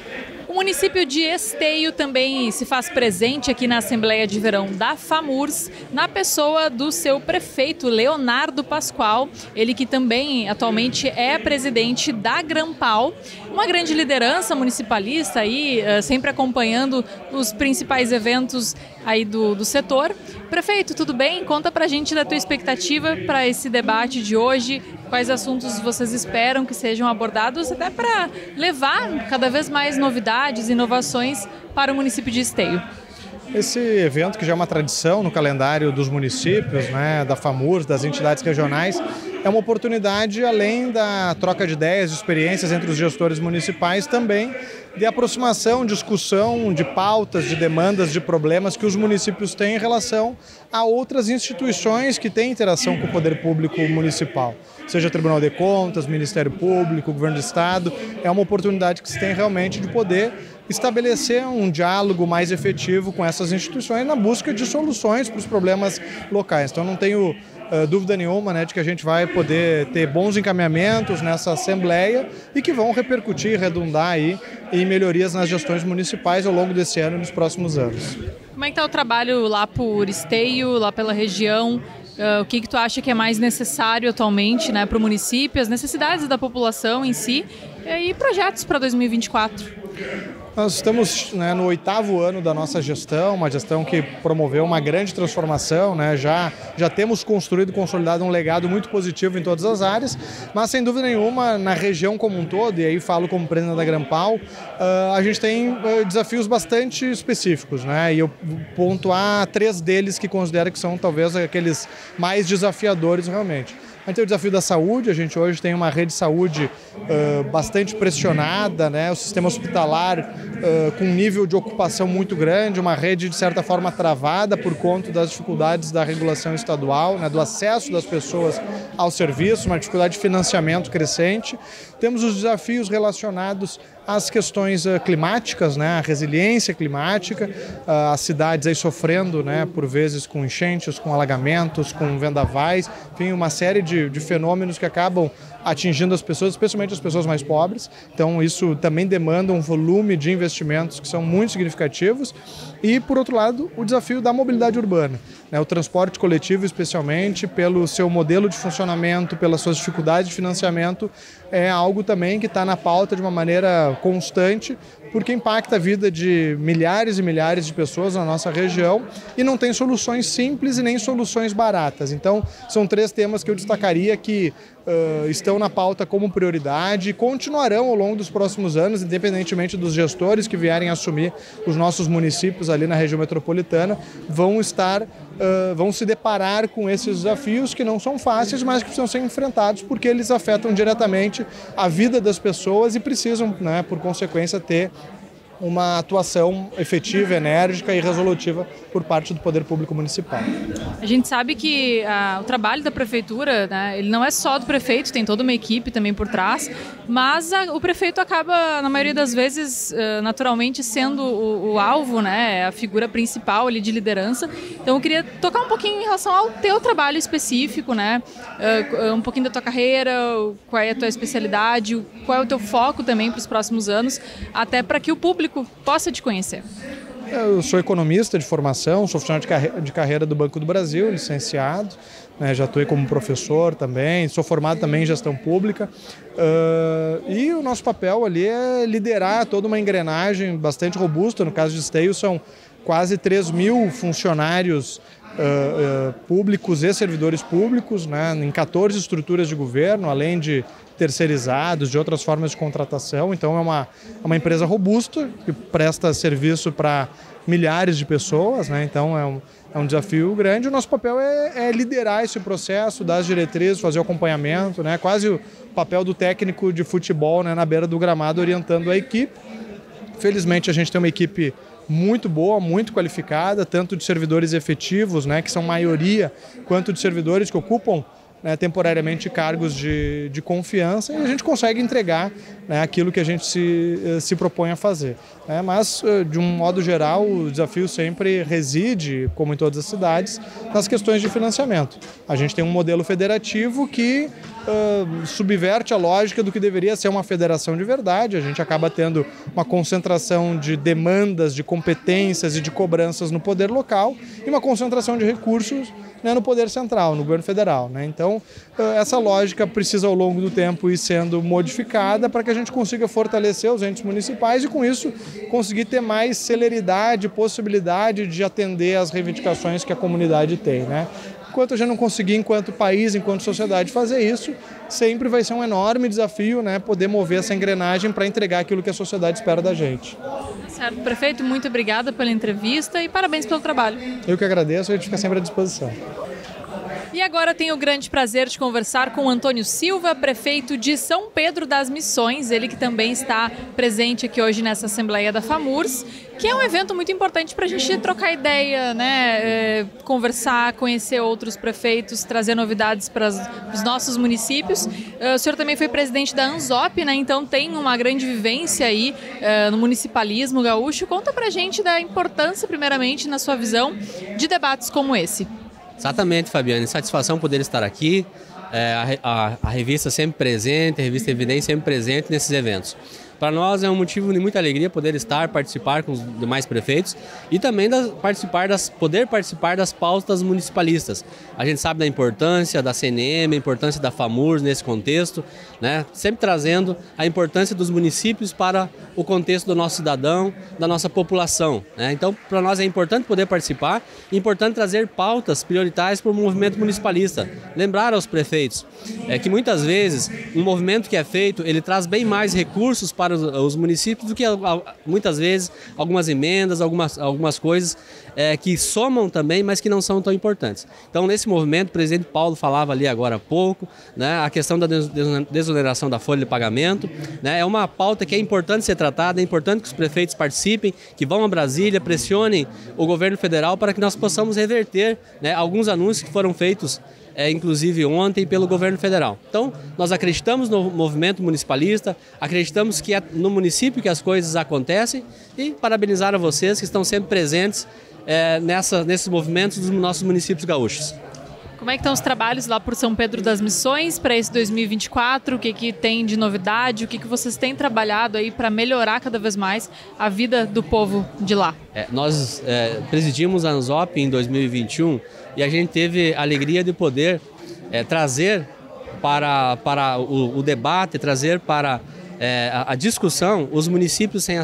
O município de Esteio também se faz presente aqui na Assembleia de Verão da FAMURS, na pessoa do seu prefeito, Leonardo Pascoal, ele que também atualmente é presidente da Grampal, uma grande liderança municipalista aí, sempre acompanhando os principais eventos aí do setor. Prefeito, tudo bem? Conta pra gente da tua expectativa para esse debate de hoje, quais assuntos vocês esperam que sejam abordados, até para levar cada vez mais novidades, inovações para o município de Esteio. Esse evento, que já é uma tradição no calendário dos municípios, né, da FAMURS, das entidades regionais, é uma oportunidade, além da troca de ideias, de experiências entre os gestores municipais, também de aproximação, discussão de pautas, de demandas, de problemas que os municípios têm em relação a outras instituições que têm interação com o poder público municipal. Seja Tribunal de Contas, Ministério Público, Governo do Estado, é uma oportunidade que se tem realmente de poder estabelecer um diálogo mais efetivo com essas instituições na busca de soluções para os problemas locais. Então não tenho dúvida nenhuma, né, de que a gente vai poder ter bons encaminhamentos nessa Assembleia e que vão repercutir, redundar aí em melhorias nas gestões municipais ao longo desse ano e nos próximos anos. Como é que está o trabalho lá por Esteio, lá pela região? O que tu acha que é mais necessário atualmente, né, para o município, as necessidades da população em si e projetos para 2024? Nós estamos, né, no 8º ano da nossa gestão, uma gestão que promoveu uma grande transformação, né? Já temos construído e consolidado um legado muito positivo em todas as áreas, mas sem dúvida nenhuma na região como um todo, e aí falo como presidente da Grampal, a gente tem desafios bastante específicos, né? E eu pontuar 3 deles que considero que são talvez aqueles mais desafiadores realmente. A gente tem o desafio da saúde, a gente hoje tem uma rede de saúde bastante pressionada, né? O sistema hospitalar com um nível de ocupação muito grande, uma rede de certa forma travada por conta das dificuldades da regulação estadual, né? Do acesso das pessoas ao serviço, uma dificuldade de financiamento crescente. Temos os desafios relacionados às questões climáticas, né? A resiliência climática, as cidades aí sofrendo, né? Por vezes com enchentes, com alagamentos, com vendavais, enfim, uma série de fenômenos que acabam atingindo as pessoas, especialmente as pessoas mais pobres. Então isso também demanda um volume de investimentos que são muito significativos. E, por outro lado, o desafio da mobilidade urbana, né? O transporte coletivo, especialmente pelo seu modelo de funcionamento, pelas suas dificuldades de financiamento, é algo também que está na pauta de uma maneira constante, porque impacta a vida de milhares e milhares de pessoas na nossa região e não tem soluções simples e nem soluções baratas. Então, são 3 temas que eu destacaria que estão na pauta como prioridade e continuarão ao longo dos próximos anos, independentemente dos gestores que vierem assumir os nossos municípios ali na região metropolitana, vão se deparar com esses desafios que não são fáceis, mas que precisam ser enfrentados porque eles afetam diretamente a vida das pessoas e precisam, né, por consequência, ter uma atuação efetiva, enérgica e resolutiva por parte do Poder Público Municipal. A gente sabe que o trabalho da Prefeitura, né, ele não é só do prefeito, tem toda uma equipe também por trás, mas o prefeito acaba, na maioria das vezes, naturalmente sendo o alvo, né, a figura principal ali de liderança. Então eu queria tocar um pouquinho em relação ao teu trabalho específico, né, um pouquinho da tua carreira, qual é a tua especialidade, qual é o teu foco também para os próximos anos, até para que o público possa te conhecer. Eu sou economista de formação, sou funcionário de carreira do Banco do Brasil, licenciado, né, já atuei como professor também, sou formado também em gestão pública e o nosso papel ali é liderar toda uma engrenagem bastante robusta. No caso de Esteio, são quase 3.000 funcionários públicos e servidores públicos, né, em 14 estruturas de governo, além de terceirizados, de outras formas de contratação. Então é uma empresa robusta que presta serviço para milhares de pessoas, né? Então é um desafio grande. O nosso papel é liderar esse processo, dar as diretrizes, fazer o acompanhamento, né? Quase o papel do técnico de futebol, né, na beira do gramado, orientando a equipe. Felizmente a gente tem uma equipe muito boa, muito qualificada, tanto de servidores efetivos, né, que são maioria, quanto de servidores que ocupam, né, temporariamente cargos de confiança, e a gente consegue entregar, né, aquilo que a gente se propõe a fazer. Né? Mas, de um modo geral, o desafio sempre reside, como em todas as cidades, nas questões de financiamento. A gente tem um modelo federativo que subverte a lógica do que deveria ser uma federação de verdade. A gente acaba tendo uma concentração de demandas, de competências e de cobranças no poder local e uma concentração de recursos, né, no poder central, no governo federal. Né? Então, essa lógica precisa ao longo do tempo ir sendo modificada para que a gente consiga fortalecer os entes municipais e, com isso, conseguir ter mais celeridade, possibilidade de atender às reivindicações que a comunidade tem. Né? Enquanto a gente não conseguir, enquanto país, enquanto sociedade, fazer isso, sempre vai ser um enorme desafio, né, poder mover essa engrenagem para entregar aquilo que a sociedade espera da gente. Certo, prefeito, muito obrigada pela entrevista e parabéns pelo trabalho. Eu que agradeço, a gente fica sempre à disposição. E agora tenho o grande prazer de conversar com Antônio Silva, prefeito de São Pedro das Missões, ele que também está presente aqui hoje nessa Assembleia da FAMURS, que é um evento muito importante para a gente trocar ideia, né? Conversar, conhecer outros prefeitos, trazer novidades para os nossos municípios. O senhor também foi presidente da ANZOP, né? Então tem uma grande vivência aí no municipalismo gaúcho. Conta para a gente da importância, primeiramente, na sua visão, de debates como esse. Exatamente, Fabiane. Satisfação poder estar aqui. A revista sempre presente, a revista Evidência sempre presente nesses eventos. Para nós é um motivo de muita alegria poder participar com os demais prefeitos e também poder participar das pautas municipalistas. A gente sabe da importância da CNM, a importância da FAMURS nesse contexto, né? Sempre trazendo a importância dos municípios para o contexto do nosso cidadão, da nossa população. Né? Então, para nós é importante poder participar, é importante trazer pautas prioritárias para o movimento municipalista. Lembrar aos prefeitos que muitas vezes um movimento que é feito, ele traz bem mais recursos para para os municípios do que muitas vezes algumas emendas, algumas coisas que somam também, mas que não são tão importantes. Então, nesse movimento, o presidente Paulo falava ali agora há pouco, né, a questão da desoneração da folha de pagamento, né, é uma pauta que é importante ser tratada, é importante que os prefeitos participem, que vão a Brasília, pressionem o governo federal para que nós possamos reverter, né, alguns anúncios que foram feitos inclusive ontem, pelo governo federal. Então, nós acreditamos no movimento municipalista, acreditamos que é no município que as coisas acontecem e parabenizar a vocês que estão sempre presentes nesses movimentos dos nossos municípios gaúchos. Como é que estão os trabalhos lá por São Pedro das Missões para esse 2024? O que tem de novidade? O que vocês têm trabalhado aí para melhorar cada vez mais a vida do povo de lá? Nós presidimos a ANZOP em 2021 e a gente teve a alegria de poder trazer para o debate, trazer para a discussão os municípios sem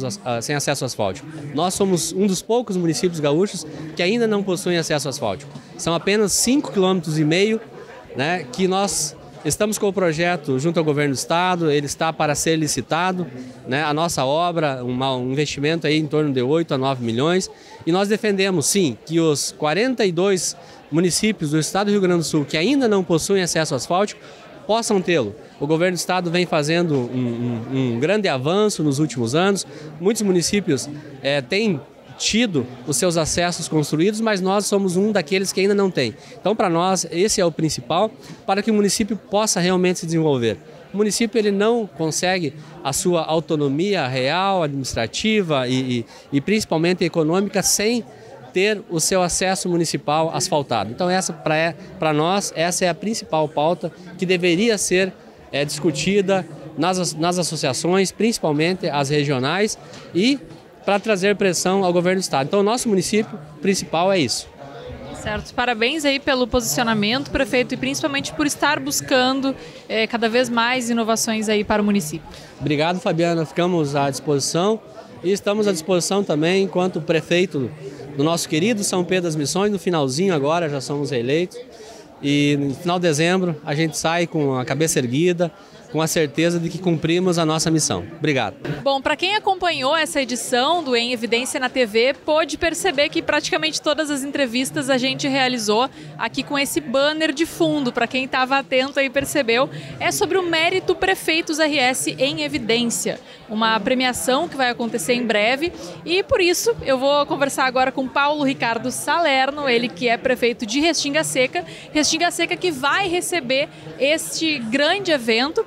acesso asfáltico. Nós somos um dos poucos municípios gaúchos que ainda não possuem acesso asfáltico. São apenas 5,5 km, né, que nós estamos com o projeto junto ao governo do estado, ele está para ser licitado, né, a nossa obra, um investimento aí em torno de 8 a 9 milhões, e nós defendemos sim que os 42 municípios do estado do Rio Grande do Sul que ainda não possuem acesso asfáltico possam tê-lo. O governo do estado vem fazendo um grande avanço nos últimos anos. Muitos municípios têm tido os seus acessos construídos, mas nós somos um daqueles que ainda não tem. Então, para nós, esse é o principal para que o município possa realmente se desenvolver. O município ele não consegue a sua autonomia real, administrativa e principalmente econômica sem ter o seu acesso municipal asfaltado. Então, para nós, essa é a principal pauta que deveria ser discutida nas associações, principalmente as regionais, e para trazer pressão ao governo do estado. Então, o nosso município principal é isso. Certo. Parabéns aí pelo posicionamento, prefeito, e principalmente por estar buscando cada vez mais inovações aí para o município. Obrigado, Fabiana. Ficamos à disposição e estamos à disposição também enquanto prefeito do nosso querido São Pedro das Missões. No finalzinho agora já somos eleitos e no final de dezembro a gente sai com a cabeça erguida, com a certeza de que cumprimos a nossa missão. Obrigado. Bom, para quem acompanhou essa edição do Em Evidência na TV, pôde perceber que praticamente todas as entrevistas a gente realizou aqui com esse banner de fundo. Para quem estava atento aí percebeu, é sobre o Mérito Prefeitos RS em Evidência, uma premiação que vai acontecer em breve, e por isso eu vou conversar agora com Paulo Ricardo Salerno, ele que é prefeito de Restinga Seca que vai receber este grande evento,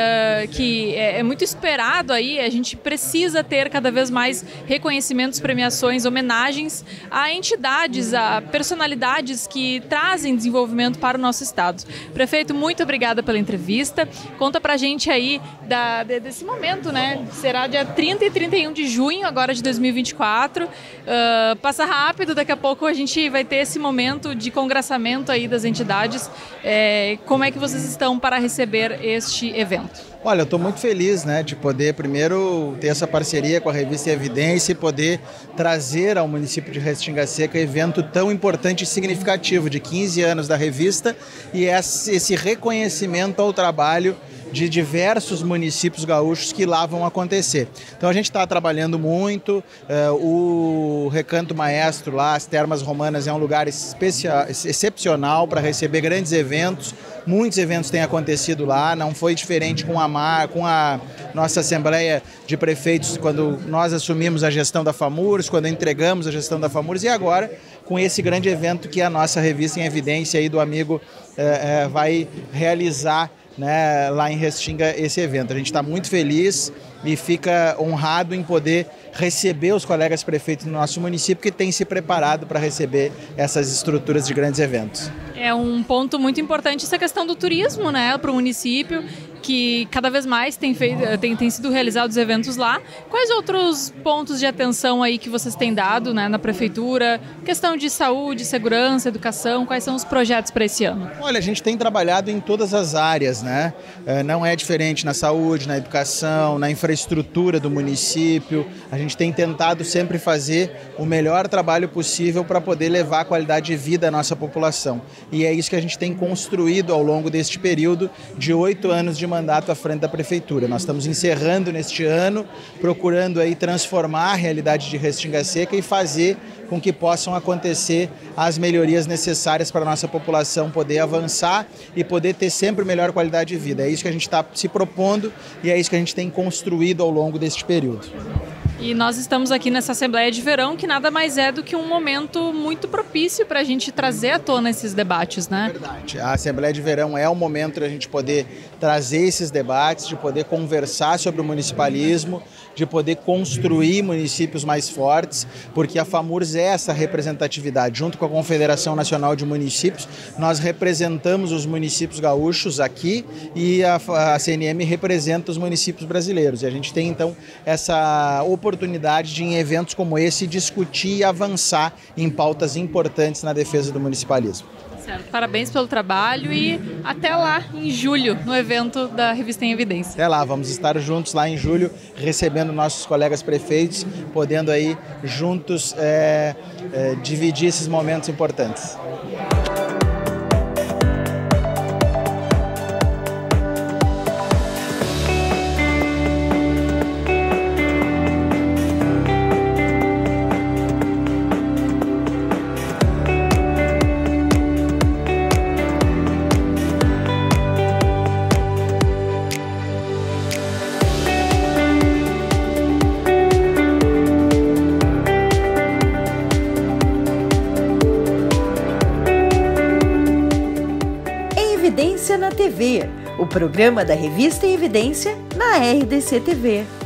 que é muito esperado aí. A gente precisa ter cada vez mais reconhecimentos, premiações, homenagens a entidades, a personalidades que trazem desenvolvimento para o nosso estado. Prefeito, muito obrigada pela entrevista. Conta pra gente aí desse momento, né? Será dia 30 e 31 de junho agora de 2024. Passa rápido, daqui a pouco a gente vai ter esse momento de congraçamento aí das entidades. Como é que vocês estão para receber este evento? Olha, eu estou muito feliz, né, de poder primeiro ter essa parceria com a revista Evidência e poder trazer ao município de Restinga Seca um evento tão importante e significativo de 15 anos da revista e esse reconhecimento ao trabalho de diversos municípios gaúchos que lá vão acontecer. Então a gente está trabalhando muito, o Recanto Maestro lá, as Termas Romanas, é um lugar excepcional para receber grandes eventos. Muitos eventos têm acontecido lá, não foi diferente com a nossa Assembleia de Prefeitos quando nós assumimos a gestão da FAMURS, quando entregamos a gestão da FAMURS, e agora com esse grande evento que a nossa revista Em Evidência aí do amigo vai realizar, né, lá em Restinga, esse evento. A gente está muito feliz e fica honrado em poder receber os colegas prefeitos do nosso município que têm se preparado para receber essas estruturas de grandes eventos. É um ponto muito importante essa questão do turismo, né, para o município, que cada vez mais tem sido realizados eventos lá. Quais outros pontos de atenção aí que vocês têm dado, né, na prefeitura? Questão de saúde, segurança, educação, quais são os projetos para esse ano? Olha, a gente tem trabalhado em todas as áreas, né? Não é diferente na saúde, na educação, na infraestrutura, infraestrutura do município. A gente tem tentado sempre fazer o melhor trabalho possível para poder levar a qualidade de vida à nossa população. E é isso que a gente tem construído ao longo deste período de 8 anos de mandato à frente da Prefeitura. Nós estamos encerrando neste ano, procurando aí transformar a realidade de Restinga Seca e fazer com que possam acontecer as melhorias necessárias para a nossa população poder avançar e poder ter sempre melhor qualidade de vida. É isso que a gente está se propondo e é isso que a gente tem construído ao longo deste período. E nós estamos aqui nessa Assembleia de Verão, que nada mais é do que um momento muito propício para a gente trazer à tona esses debates, né? Verdade. A Assembleia de Verão é o momento da gente poder trazer esses debates, de poder conversar sobre o municipalismo, de poder construir municípios mais fortes, porque a FAMURS é essa representatividade. Junto com a Confederação Nacional de Municípios, nós representamos os municípios gaúchos aqui e a CNM representa os municípios brasileiros. E a gente tem, então, essa oportunidade de, em eventos como esse, discutir e avançar em pautas importantes na defesa do municipalismo. Certo. Parabéns pelo trabalho e até lá em julho, no evento da Revista em Evidência. Até lá, vamos estar juntos lá em julho, recebendo nossos colegas prefeitos, podendo aí juntos dividir esses momentos importantes. Evidência na TV, o programa da Revista em Evidência na RDC TV.